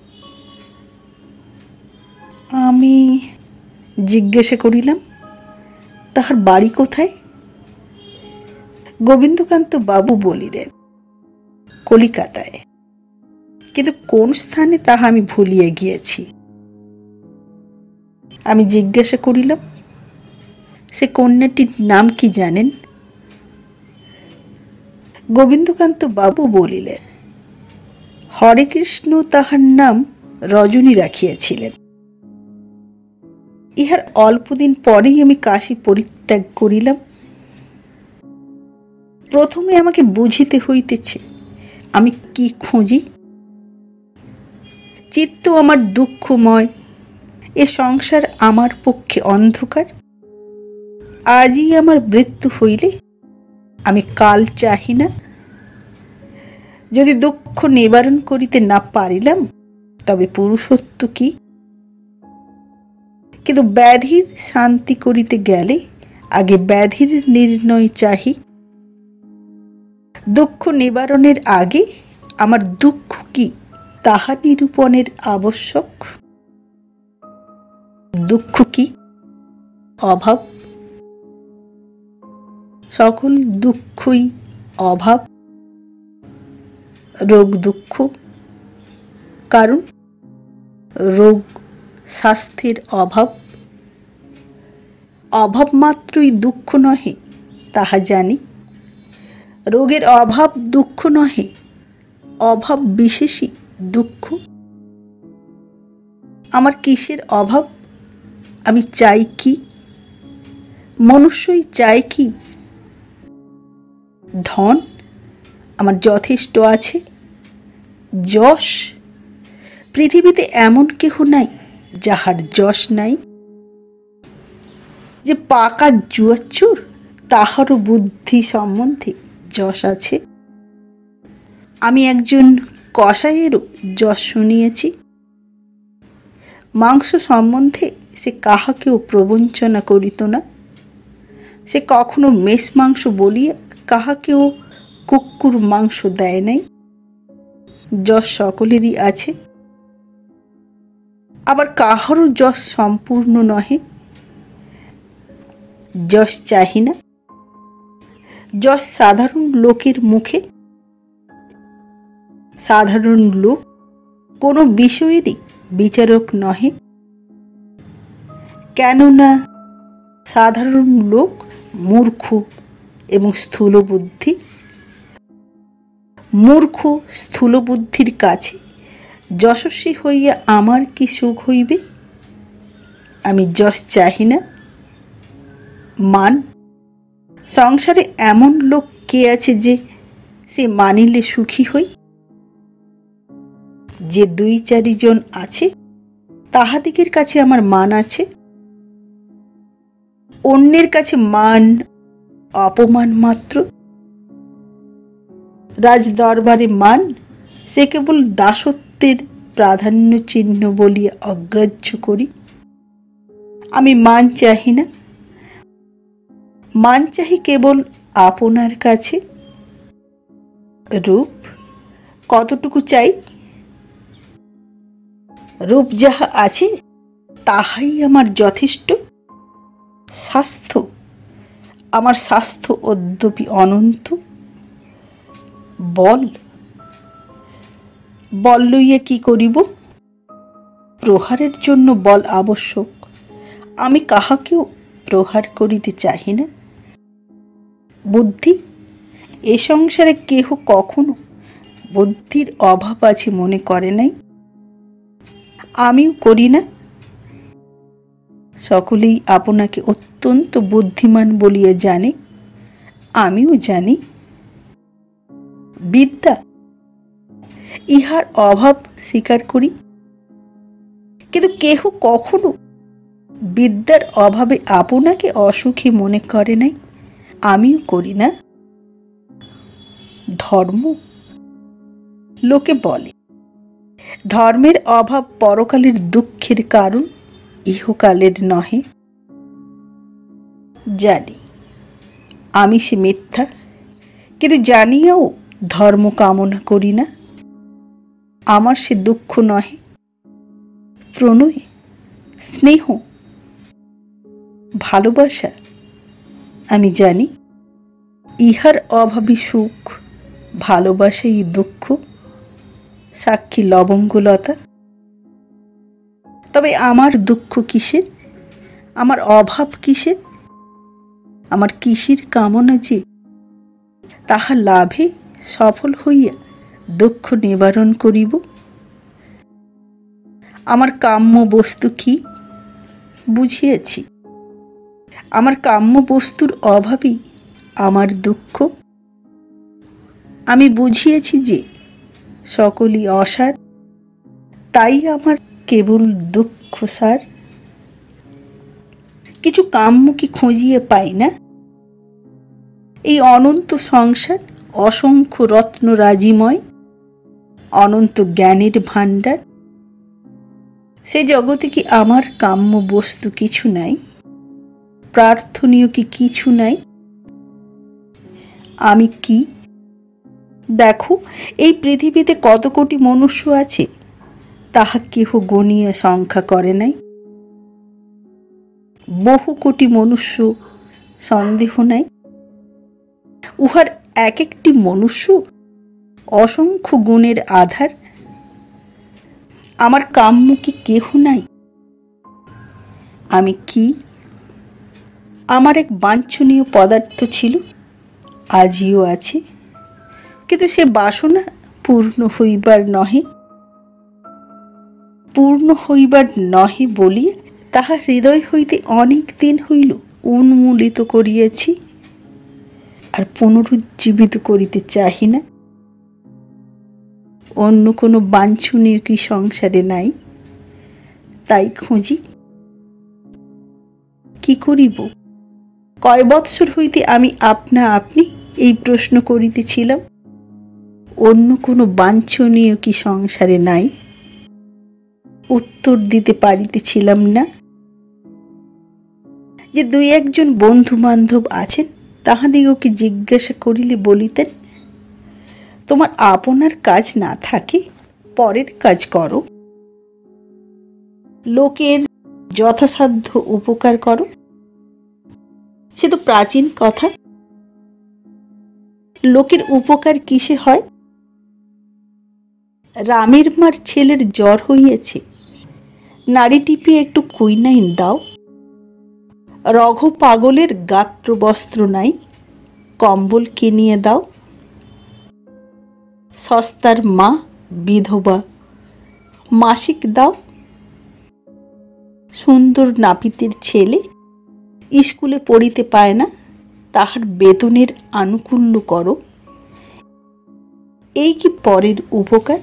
আমি জিজ্ঞাসা করিলাম, তাহার বাড়ি কোথায়? গোবিন্দকান্ত বাবু বলিলেন, কলিকাতায়, কিন্তু কোন স্থানে তাহা আমি ভুলিয়া গিয়েছি। আমি জিজ্ঞাসা করিলাম, সে কন্যাটির নাম কি জানেন? গোবিন্দকান্ত বাবু বলিলেন, হরেকৃষ্ণ তাহার নাম রজনী রাখিয়াছিলেন। ইহার অল্পদিন পরেই আমি কাশী পরিত্যাগ করিলাম। প্রথমে আমাকে বুঝিতে হইতেছে আমি কি খুঁজি। চিত্ত আমার দুঃখময়, এ সংসার আমার পক্ষে অন্ধকার। আজই আমার মৃত্যু হইলে আমি কাল চাহি না। যদি দুঃখ নিবারণ করিতে না পারিলাম তবে পুরুষত্ব কি? কিন্তু ব্যাধির শান্তি করিতে গেলে আগে ব্যাধির নির্ণয় চাহি। দুঃখ নিবারণের আগে আমার দুঃখ কি তাহা নিরূপণের আবশ্যক। দুঃখ কি? অভাব। সকল দুঃখই অভাব, রোগ দুঃখ। কারণ রোগ স্বাস্থ্যের অভাব। অভাব মাত্রই দুঃখ নহে তাহা জানি। রোগের অভাব দুঃখ নহে, অভাব বিশেষই দুঃখ। আমার কিসের অভাব? আমি চাই কি? মনুষ্যই চায় কি? ধন আমার যথেষ্ট আছে। যশ, পৃথিবীতে এমন কেহ নাই যাহার যশ নাই। যে পাকা জুয়াচোর তাহারও বুদ্ধি সম্বন্ধে যশ আছে। আমি একজন কসাইয়েরও যশ শুনিয়েছি। মাংস সম্বন্ধে সে কাহাকেও প্রবঞ্চনা করিত না। সে কখনো মেষ মাংস বলিয়া কাহাকেও কুকুর মাংস দেয় নাই। যশ সকলেরই আছে, আবার কাহারও যশ সম্পূর্ণ নহে। যশ চাহি না। যশ সাধারণ লোকের মুখে। সাধারণ লোক কোনো বিষয়েরই বিচারক নহে, কেননা সাধারণ লোক মূর্খ এবং স্থূল বুদ্ধি। মূর্খ স্থূল বুদ্ধির কাছে যশস্বী হইয়া আমার কি সুখ হইবে? আমি যশ চাহি না। মান, সংসারে এমন লোক কে আছে যে সে মানিলে সুখী হই? যে দুই চারিজন আছে তাহাদিগের কাছে আমার মান আছে। অন্যের কাছে মান অপমান মাত্র। রাজ দরবারে মান সে কেবল দাসত্বের প্রাধান্য চিহ্ন বলিয়া অগ্রাহ্য করি। আমি মান চাহি না। মান চাহি কেবল আপনার কাছে। রূপ কতটুকু চাই? রূপ যাহা আছে তাহাই আমার যথেষ্ট। স্বাস্থ্য, আমার স্বাস্থ্য অদ্যপি অনন্ত। বল, বল লইয়া কি করিব? প্রহারের জন্য বল আবশ্যক। আমি কাহাকেও প্রহার করিতে চাহি না। বুদ্ধি, এ সংসারে কেহ কখনো বুদ্ধির অভাব আছে মনে করে নাই? আমিও করি না। সকলেই আপনাকে অত্যন্ত বুদ্ধিমান বলিয়া জানে, আমিও জানি। বিদ্যা, ইহার অভাব স্বীকার করি, কিন্তু কেহ কখনো বিদ্যার অভাবে আপনাকে অসুখী মনে করে নাই, আমিও করি না। ধর্ম, লোকে বলে ধর্মের অভাব পরকালের দুঃখের কারণ, ইহকালের নহে। জানি আমি সে মিথ্যা, কিন্তু জানিয়াও ধর্ম কামনা করি না। আমার সে দুঃখ নহে, প্রণয়, স্নেহ, ভালোবাসা। আমি জানি ইহার অভাবী সুখ, ভালোবাসাই দুঃখ, সাক্ষী লবঙ্গলতা। তবে আমার দুঃখ কিসের, আমার অভাব কিসের, আমার কিসের কামনা যে তাহা লাভে সফল হইয়া দুঃখ নিবারণ করিব? আমার কাম্য বস্তু কি বুঝিয়াছি। আমার কাম্য বস্তুর অভাবই আমার দুঃখ। আমি বুঝিয়েছি যে সকলই অসার, তাই আমার কেবল দুঃখ সার। কিছু কাম্য কি খুঁজিয়ে পাই না? এই অনন্ত সংসার অসংখ্য রত্ন রাজিময়, অনন্ত জ্ঞানের ভাণ্ডার। সে জগতে কি আমার কাম্য বস্তু কিছু নাই? প্রার্থনীয় কি কিছু নাই? আমি কি? দেখো, এই পৃথিবীতে কত কোটি মনুষ্য আছে, তাহা কেহ গণিয়া সংখ্যা করে নাই। বহু কোটি মনুষ্য, সন্দেহ নাই। উহার এক একটি মনুষ্য অসংখ্য গুণের আধার। আমার কাম্য কি কেহ নাই? আমি কি? আমার এক বাঞ্ছনীয় পদার্থ ছিল, আজিও আছে, কিন্তু সে বাসনা পূর্ণ হইবার নহে। পূর্ণ হইবার নহে বলিয়া তাহা হৃদয় হইতে অনেক দিন হইল উন্মূলিত করিয়াছি, আর পুনরুজ্জীবিত করিতে চাহি না। অন্য কোনো বাঞ্ছনীয় কি সংসারে নাই? তাই খুঁজি। কি করিব? কয় বৎসর হইতে আমি আপনা আপনি এই প্রশ্ন করিতেছিলাম, অন্য কোনো বাঞ্ছনীয় কি সংসারে নাই? উত্তর দিতে পারিতেছিলাম না। যে দুই একজন বন্ধু বান্ধব আছেন, তাহাদিগকে জিজ্ঞাসা করিলে বলিতেন, তোমার আপনার কাজ না থাকে পরের কাজ করো, লোকের যথাসাধ্য উপকার করো। সে তো প্রাচীন কথা। লোকের উপকার কিসে হয়? রামের মার ছেলের জ্বর হইয়াছে, নাড়ি টিপিয়ে একটু কুইনাইন দাও। রঘ পাগলের গাত্র বস্ত্র নাই, কম্বল কিনিয়ে দাও। সস্তার মা বিধবা, মাসিক দাও। সুন্দর নাপিতের ছেলে স্কুলে পড়িতে পায় না, তাহার বেতনের আনুকূল্য করো। এই কি পরের উপকার?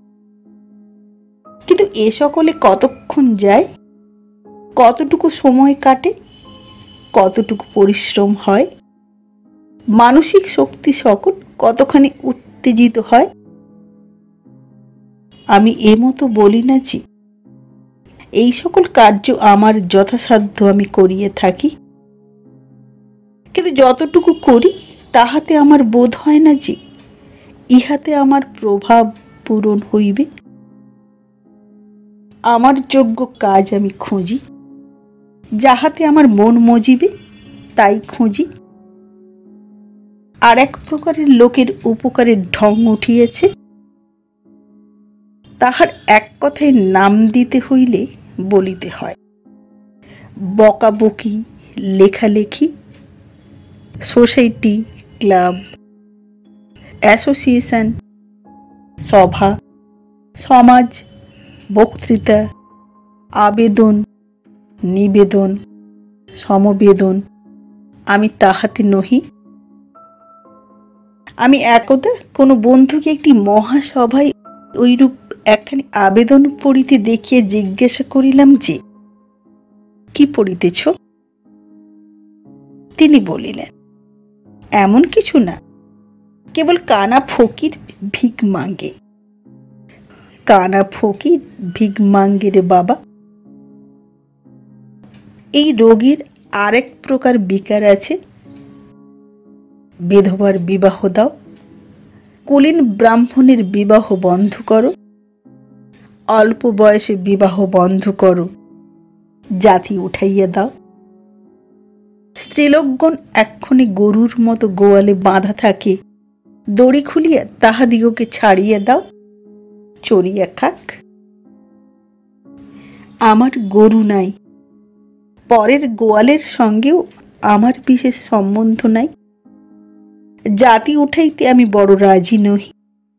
কিন্তু এ সকলে কতক্ষণ যায়, কতটুকু সময় কাটে, কতটুকু পরিশ্রম হয়, মানসিক শক্তি সকল কতখানি উত্তেজিত হয়। আমি এমতো বলি না যে এই সকল কার্য আমার যথাসাধ্য আমি করিয়ে থাকি, কিন্তু যতটুকু করি তাহাতে আমার বোধ হয় না যে ইহাতে আমার প্রভাব পূরণ হইবে। আমার যোগ্য কাজ আমি খুঁজি, যাহাতে আমার মন মজিবে, তাই খুঁজি। আর এক প্রকারের লোকের উপকারের ঢং উঠিয়েছে, তাহার এক কথায় নাম দিতে হইলে বলিতে হয়। বকাবকি, লেখালেখি, সোসাইটি, ক্লাব, অ্যাসোসিয়েশন, সভা, সমাজ, বক্তৃতা, আবেদন, নিবেদন, সমবেদন আমি তাহাতে নহি। আমি একদা কোনো বন্ধুকে একটি মহাসভায় ঐরূপ একখানি আবেদন পড়িতে দেখিয়া জিজ্ঞাসা করিলাম যে, কি পড়িতেছ? তিনি বলিলেন, এমন কিছু না, কেবল কানা ফকির ভিক মাঙ্গে। কানা ফকির ভিক মাঙ্গে রে বাবা। এই রোগের আরেক প্রকার বিকার আছে। বিধবার বিবাহ দাও, কুলীন ব্রাহ্মণের বিবাহ বন্ধ করো, অল্প বয়সে বিবাহ বন্ধ করো, জাতি উঠাইয়া দাও। স্ত্রীলোকগণ এক্ষণে গরুর মতো গোয়ালে বাঁধা থাকে, দড়ি খুলিয়া তাহাদিগকে ছাড়িয়া দাও, চড়িয়া খাক। আমার গরু নাই, পরের গোয়ালের সঙ্গেও আমার বিশেষ সম্বন্ধ নাই। জাতি উঠাইতে আমি বড় রাজি নহি।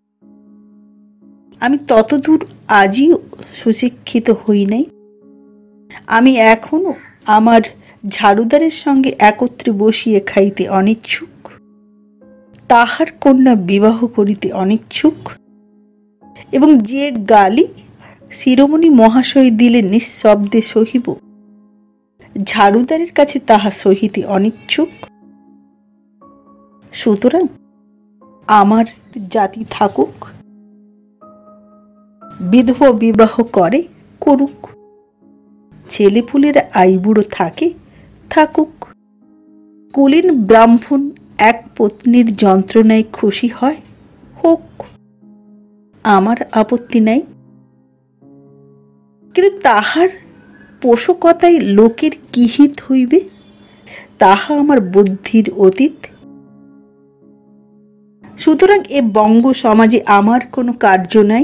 আমি ততদূর আজিও সুশিক্ষিত হই নাই। আমি এখনো আমার ঝাড়ুদারের সঙ্গে একত্রে বসিয়ে খাইতে অনিচ্ছুক, তাহার কন্যা বিবাহ করিতে অনিচ্ছুক, এবং যে গালি শিরোমণি মহাশয় দিলে নিঃশব্দে সহিব, ঝাড়ুদারের কাছে তাহা সহিতে অনিচ্ছুক। সুতরাং আমার জাতি থাকুক, বিধবা বিবাহ করে করুক, ছেলেপুলেরা আইবুড়ো থাকে থাকুক, কুলীন ব্রাহ্মণ এক পত্নীর যন্ত্রণায় খুশি হয় হোক, আমার আপত্তি নাই। কিন্তু তাহার পোষকতায় লোকের কি হিত হইবে, তাহা আমার বুদ্ধির অতীত। সুতরাং এ বঙ্গ সমাজে আমার কোনো কার্য নাই।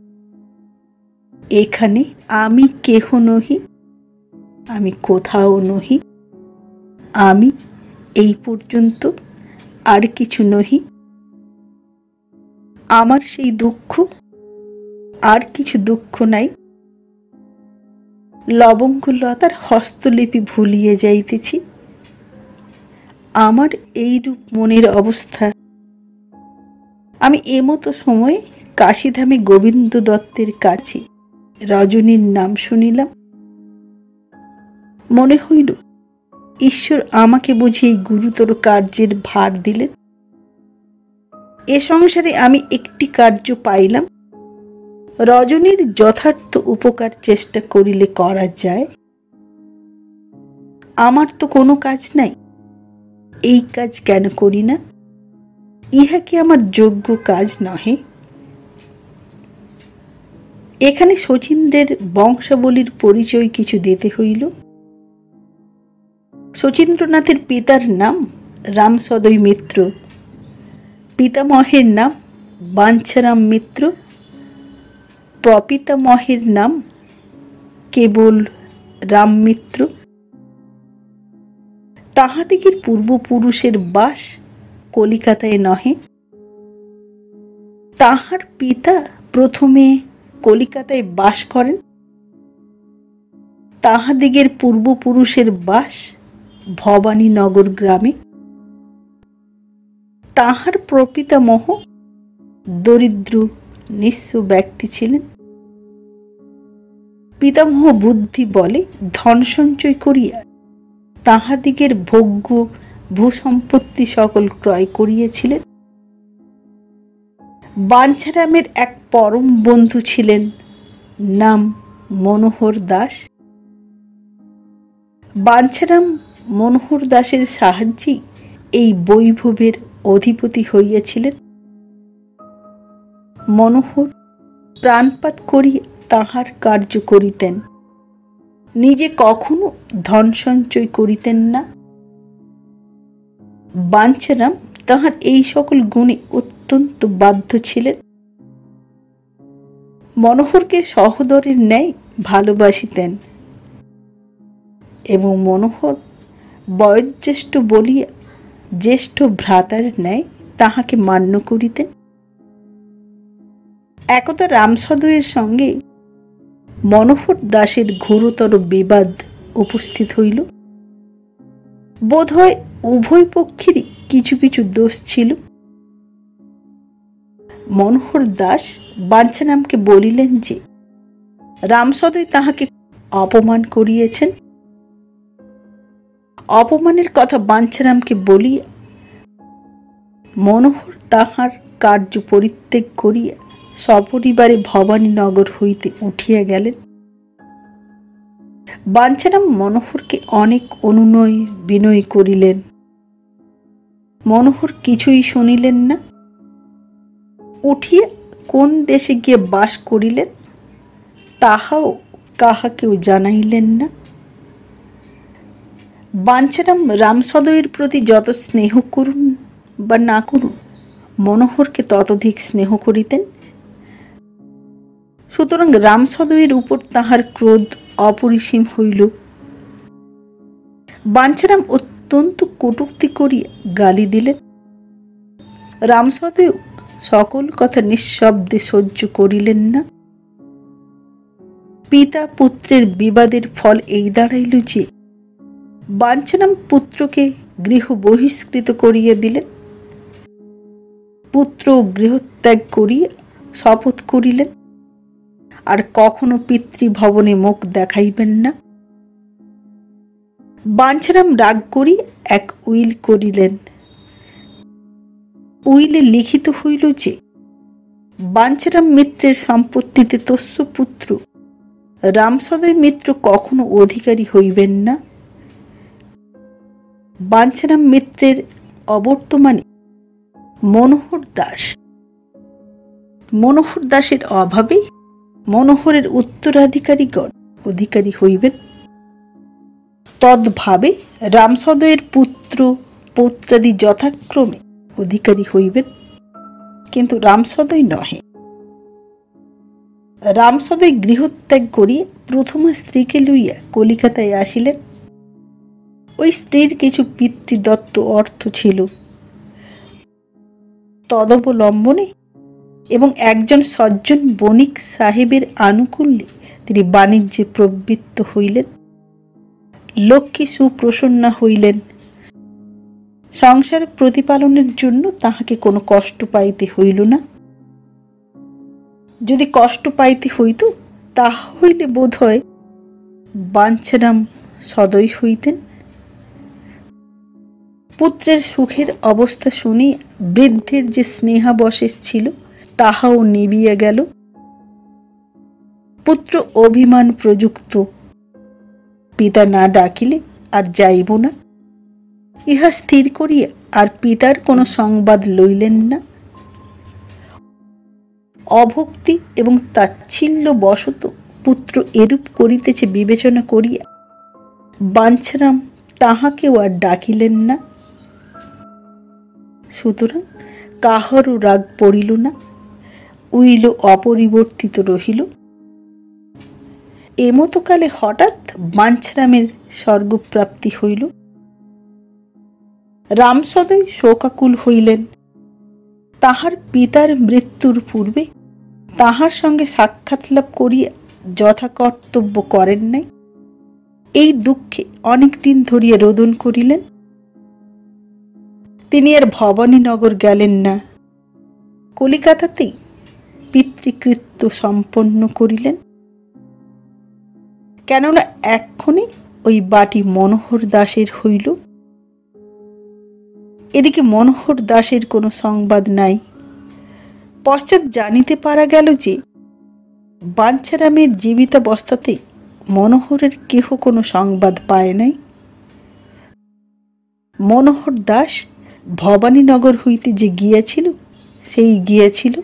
এখানে আমি কেহ নহি, আমি কোথাও নহি, আমি এই পর্যন্ত আর কিছু নহি। আমার সেই দুঃখ, আর কিছু দুঃখ নাই। লবঙ্গলতার হস্তলিপি ভুলিয়ে যাইতেছি। আমার এইরূপ মনের অবস্থা। আমি এমতো সময়ে কাশীধামে গোবিন্দ দত্তের কাছে রজনীর নাম শুনিলাম। মনে হইল ঈশ্বর আমাকে বুঝি এই গুরুতর কার্যের ভার দিলেন। এ সংসারে আমি একটি কার্য পাইলাম, রজনীর যথার্থ উপকার চেষ্টা করিলে করা যায়। আমার তো কোনো কাজ নাই, এই কাজ কেন করি না? ইহা কি আমার যোগ্য কাজ নহে? এখানে শচীন্দ্রের বংশাবলীর পরিচয় কিছু দিতে হইল। শচীন্দ্রনাথের পিতার নাম রামসদয় মিত্র, পিতামহের নাম বাঞ্ছারাম মিত্র, প্রপিতামহের নাম কেবল রাম মিত্র। তাহাদিগের পূর্বপুরুষের বাস কলিকাতায় নহে। তাহার পিতা প্রথমে কলিকাতায় বাস করেন, তাহাদিগের পূর্বপুরুষের বাস ভবানীনগর গ্রামে। তাহার প্রপিতামহ দরিদ্র নিঃস্ব ব্যক্তি ছিলেন। পিতামহ বুদ্ধি বলে ধন সঞ্চয় করিয়া তাহাদিগের ভোগ্য ভূসম্পত্তি সকল ক্রয় করিয়াছিলেন। বাঞ্ছারামের এক পরম বন্ধু ছিলেন, নাম মনোহর দাস। বাঞ্ছারাম মনোহর দাসের সাহায্যে এই বৈভবের অধিপতি হইয়াছিলেন। মনোহর প্রাণপাত করিয়া তাহার কার্য করিতেন, নিজে কখনো ধন সঞ্চয় করিতেন না। বাঞ্ছারাম তাহার এই সকল গুণে অত্যন্ত বাধ্য ছিলেন। মনোহরকে সহোদরের ন্যায় ভালোবাসিতেন এবং মনোহর বয়োজ্যেষ্ঠ বলিয়া জ্যেষ্ঠ ভ্রাতার ন্যায় তাহাকে মান্য করিতেন। একদা রামসদয়ের সঙ্গে মনোহর দাসের ঘোরতর বিবাদ উপস্থিত হইল। বোধহয় উভয় পক্ষেরই কিছু কিছু দোষ ছিল। মনোহর দাস বাঞ্ছারামকে বলিলেন যে রামসদয় তাহাকে অপমান করিয়েছেন। অপমানের কথা বাঞ্ছারামকে বলিয়া মনোহর তাহার কার্য পরিত্যাগ করিয়া সপরিবারে ভবানীনগর হইতে উঠিয়া গেলেন। বাঞ্ছারাম মনোহরকে অনেক অনুনয় বিনয় করিলেন। মনোহর কিছুই শুনিলেন না। উঠিয়া কোন দেশে গিয়ে বাস করিলেন তাহাও কাহাকেও জানাইলেন না। বাঞ্ছারাম রামসদয়ের প্রতি যত স্নেহ করুন বা না করুন, মনোহরকে ততোধিক স্নেহ করিতেন। সুতরাং রামসদয়ের উপর তাহার ক্রোধ অপরিসীম হইল। বাঞ্ছারাম অত্যন্ত কটূক্তি করিয়া গালি দিলেন। রামসদয় সকল কথা নিঃশব্দে সহ্য করিলেন না। পিতা পুত্রের বিবাদের ফল এই দাঁড়াইল যে বাঞ্ছারাম পুত্রকে গৃহ বহিষ্কৃত করিয়া দিলেন। পুত্র গৃহত্যাগ করিয়া শপথ করিলেন আর কখনো পিতৃভবনে মুখ দেখাইবেন না। বাঞ্ছারাম রাগ করি এক উইল করিলেন। উইলে লিখিত হইল যে বাঞ্ছারাম মিত্রের সম্পত্তিতে তস্য পুত্র রামসদয় মিত্র কখনো অধিকারী হইবেন না। বাঞ্ছারাম মিত্রের অবর্তমানে মনোহর দাস মনোহর দাসের অভাবে মনোহরের উত্তরাধিকারীগণ অধিকারী হইবেন। তদ্ভাবে রামসদয়ের পুত্র পৌত্রাদি যথাক্রমে অধিকারী হইবেন, কিন্তু রামসদয় নহে। রামসদয় গৃহত্যাগ করিয়া প্রথমা স্ত্রীকে লইয়া কলিকাতায় আসিলেন। ওই স্ত্রীর কিছু পিতৃদত্ত অর্থ ছিল। তদবলম্বনে এবং একজন সজ্জন বণিক সাহেবের আনুকূল্যে তিনি বাণিজ্যে প্রবৃত্ত হইলেন। লক্ষ্মী সুপ্রসন্না হইলেন। সংসার প্রতিপালনের জন্য তাহাকে কোনো কষ্ট পাইতে হইল না। যদি কষ্ট পাইতে হইত তাহা হইলে বোধ হয় বাঞ্ছারাম সদয় হইতেন। পুত্রের সুখের অবস্থা শুনি বৃদ্ধের যে স্নেহাবশেষ ছিল তাহাও নিবিয়া গেল। পুত্র অভিমান প্রযুক্ত, পিতা না ডাকিলে আর যাইব না, ইহা স্থির করিয়া আর পিতার কোনো সংবাদ লইলেন না। অভক্তি এবং তাচ্ছিল্য বশত পুত্র এরূপ করিতেছে বিবেচনা করিয়া বাঞ্ছারাম তাহাকেও আর ডাকিলেন না। সুতরাং কাহারও রাগ পড়িল না, উইল অপরিবর্তিত রহিল। এমতকালে হঠাৎ বাঞ্ছারামের স্বর্গপ্রাপ্তি হইল। রামসদয় শোকাকুল হইলেন। তাহার পিতার মৃত্যুর পূর্বে তাহার সঙ্গে সাক্ষাৎ লাভ করিয়া যথাকর্তব্য করেন নাই, এই দুঃখে অনেক দিন ধরিয়া রোদন করিলেন। তিনি আর ভবানীনগর গেলেন না, কলিকাতাতেই পিতৃকৃত্য সম্পন্ন করিলেন। কেননা এক্ষণে ওই বাটি মনোহর দাসের হইল। এদিকে মনোহর দাসের কোনো সংবাদ নাই। পশ্চাৎ জানিতে পারা গেল যে বাঞ্ছারামের জীবিতাবস্থাতে মনোহরের কেহ কোনো সংবাদ পায় নাই। মনোহর দাস ভবানীনগর হইতে যে গিয়াছিল সেই গিয়াছিল।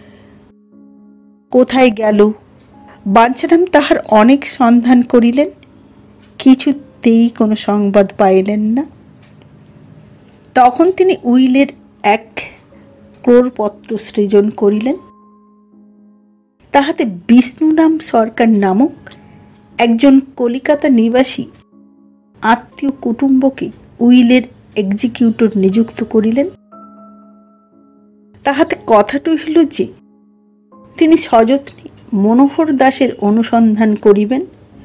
কোথায় গেল বাঞ্ছারাম তাহার অনেক সন্ধান করিলেন, কিছুতেই কোনো সংবাদ পাইলেন না। তখন তিনি উইলের এক ক্রোড়পত্র সৃজন করিলেন। তাহাতে বিষ্ণুরাম সরকার নামক একজন কলিকাতা নিবাসী আত্মীয় কুটুম্বকে উইলের এক্সিকিউটর নিযুক্ত করিলেন। তাহাতে কথাটি হইল যে তিনি সযত্নে মনোহর দাসের অনুসন্ধান করিবেন,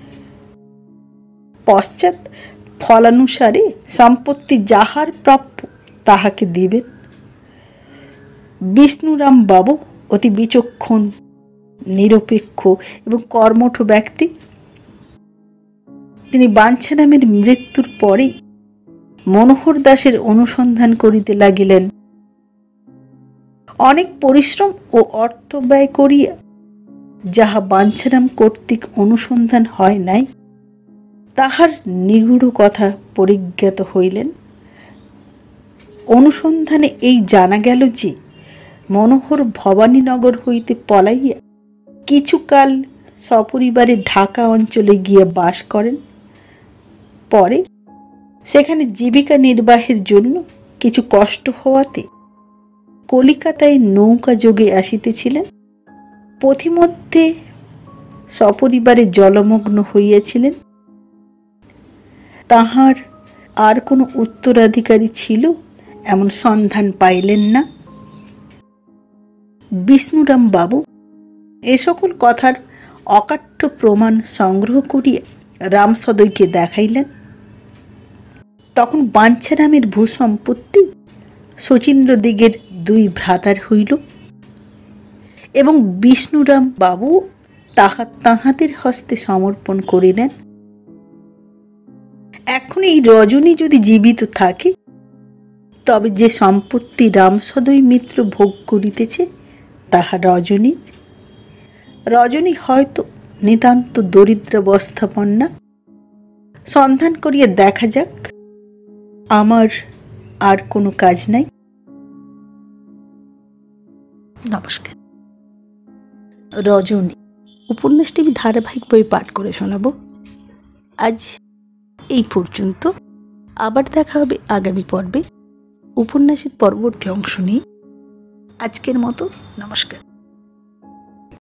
পশ্চাৎ ফলানুসারে সম্পত্তি যাহার প্রাপ্য তাহাকে দিবেন। বিষ্ণুরাম বাবু অতি বিচক্ষণ, নিরপেক্ষ এবং কর্মঠ ব্যক্তি। তিনি বাঞ্ছারামের মৃত্যুর পরে মনোহর দাসের অনুসন্ধান করিতে লাগিলেন। অনেক পরিশ্রম ও অর্থ ব্যয় করিয়া যাহা বাঞ্ছারাম কর্তৃক অনুসন্ধান হয় নাই, তাহার নিগূঢ় কথা পরিজ্ঞাত হইলেন। অনুসন্ধানে এই জানা গেল যে মনোহর ভবানীনগর হইতে পলাইয়া কিছুকাল সপরিবারে ঢাকা অঞ্চলে গিয়া বাস করেন। পরে সেখানে জীবিকা নির্বাহের জন্য কিছু কষ্ট হওয়াতে কলিকাতায় নৌকা যোগে আসিতেছিলেন। পথিমধ্যে সপরিবারে জলমগ্ন হইয়াছিলেন। তাহার আর কোনো উত্তরাধিকারী ছিল এমন সন্ধান পাইলেন না। বিষ্ণুরাম বাবু এ সকল কথার অকাট্য প্রমাণ সংগ্রহ করিয়া রামসদয়কে দেখাইলেন। তখন বাঞ্ছারামের ভূসম্পত্তি শচীন্দ্রদিগের দুই ভ্রাতার হইল এবং বিষ্ণুরাম বাবু তাহা তাহাদের হস্তে সমর্পণ করিলেন। এখন এই রজনী যদি জীবিত থাকে, তবে যে সম্পত্তি রামসদয় মিত্র ভোগ করিতেছে তাহা রজনীর। রজনী হয়তো নিতান্ত দরিদ্রাবস্থাপন্না। সন্ধান করিয়া দেখা যাক। আমার আর কোনো কাজ নাই। নমস্কার। রজনী উপন্যাসটি আমি ধারাবাহিক বই পাঠ করে শোনাব। আজ এই পর্যন্ত। আবার দেখা হবে আগামী পর্বে উপন্যাসের পরবর্তী অংশ নিয়ে। আজকের মতো নমস্কার।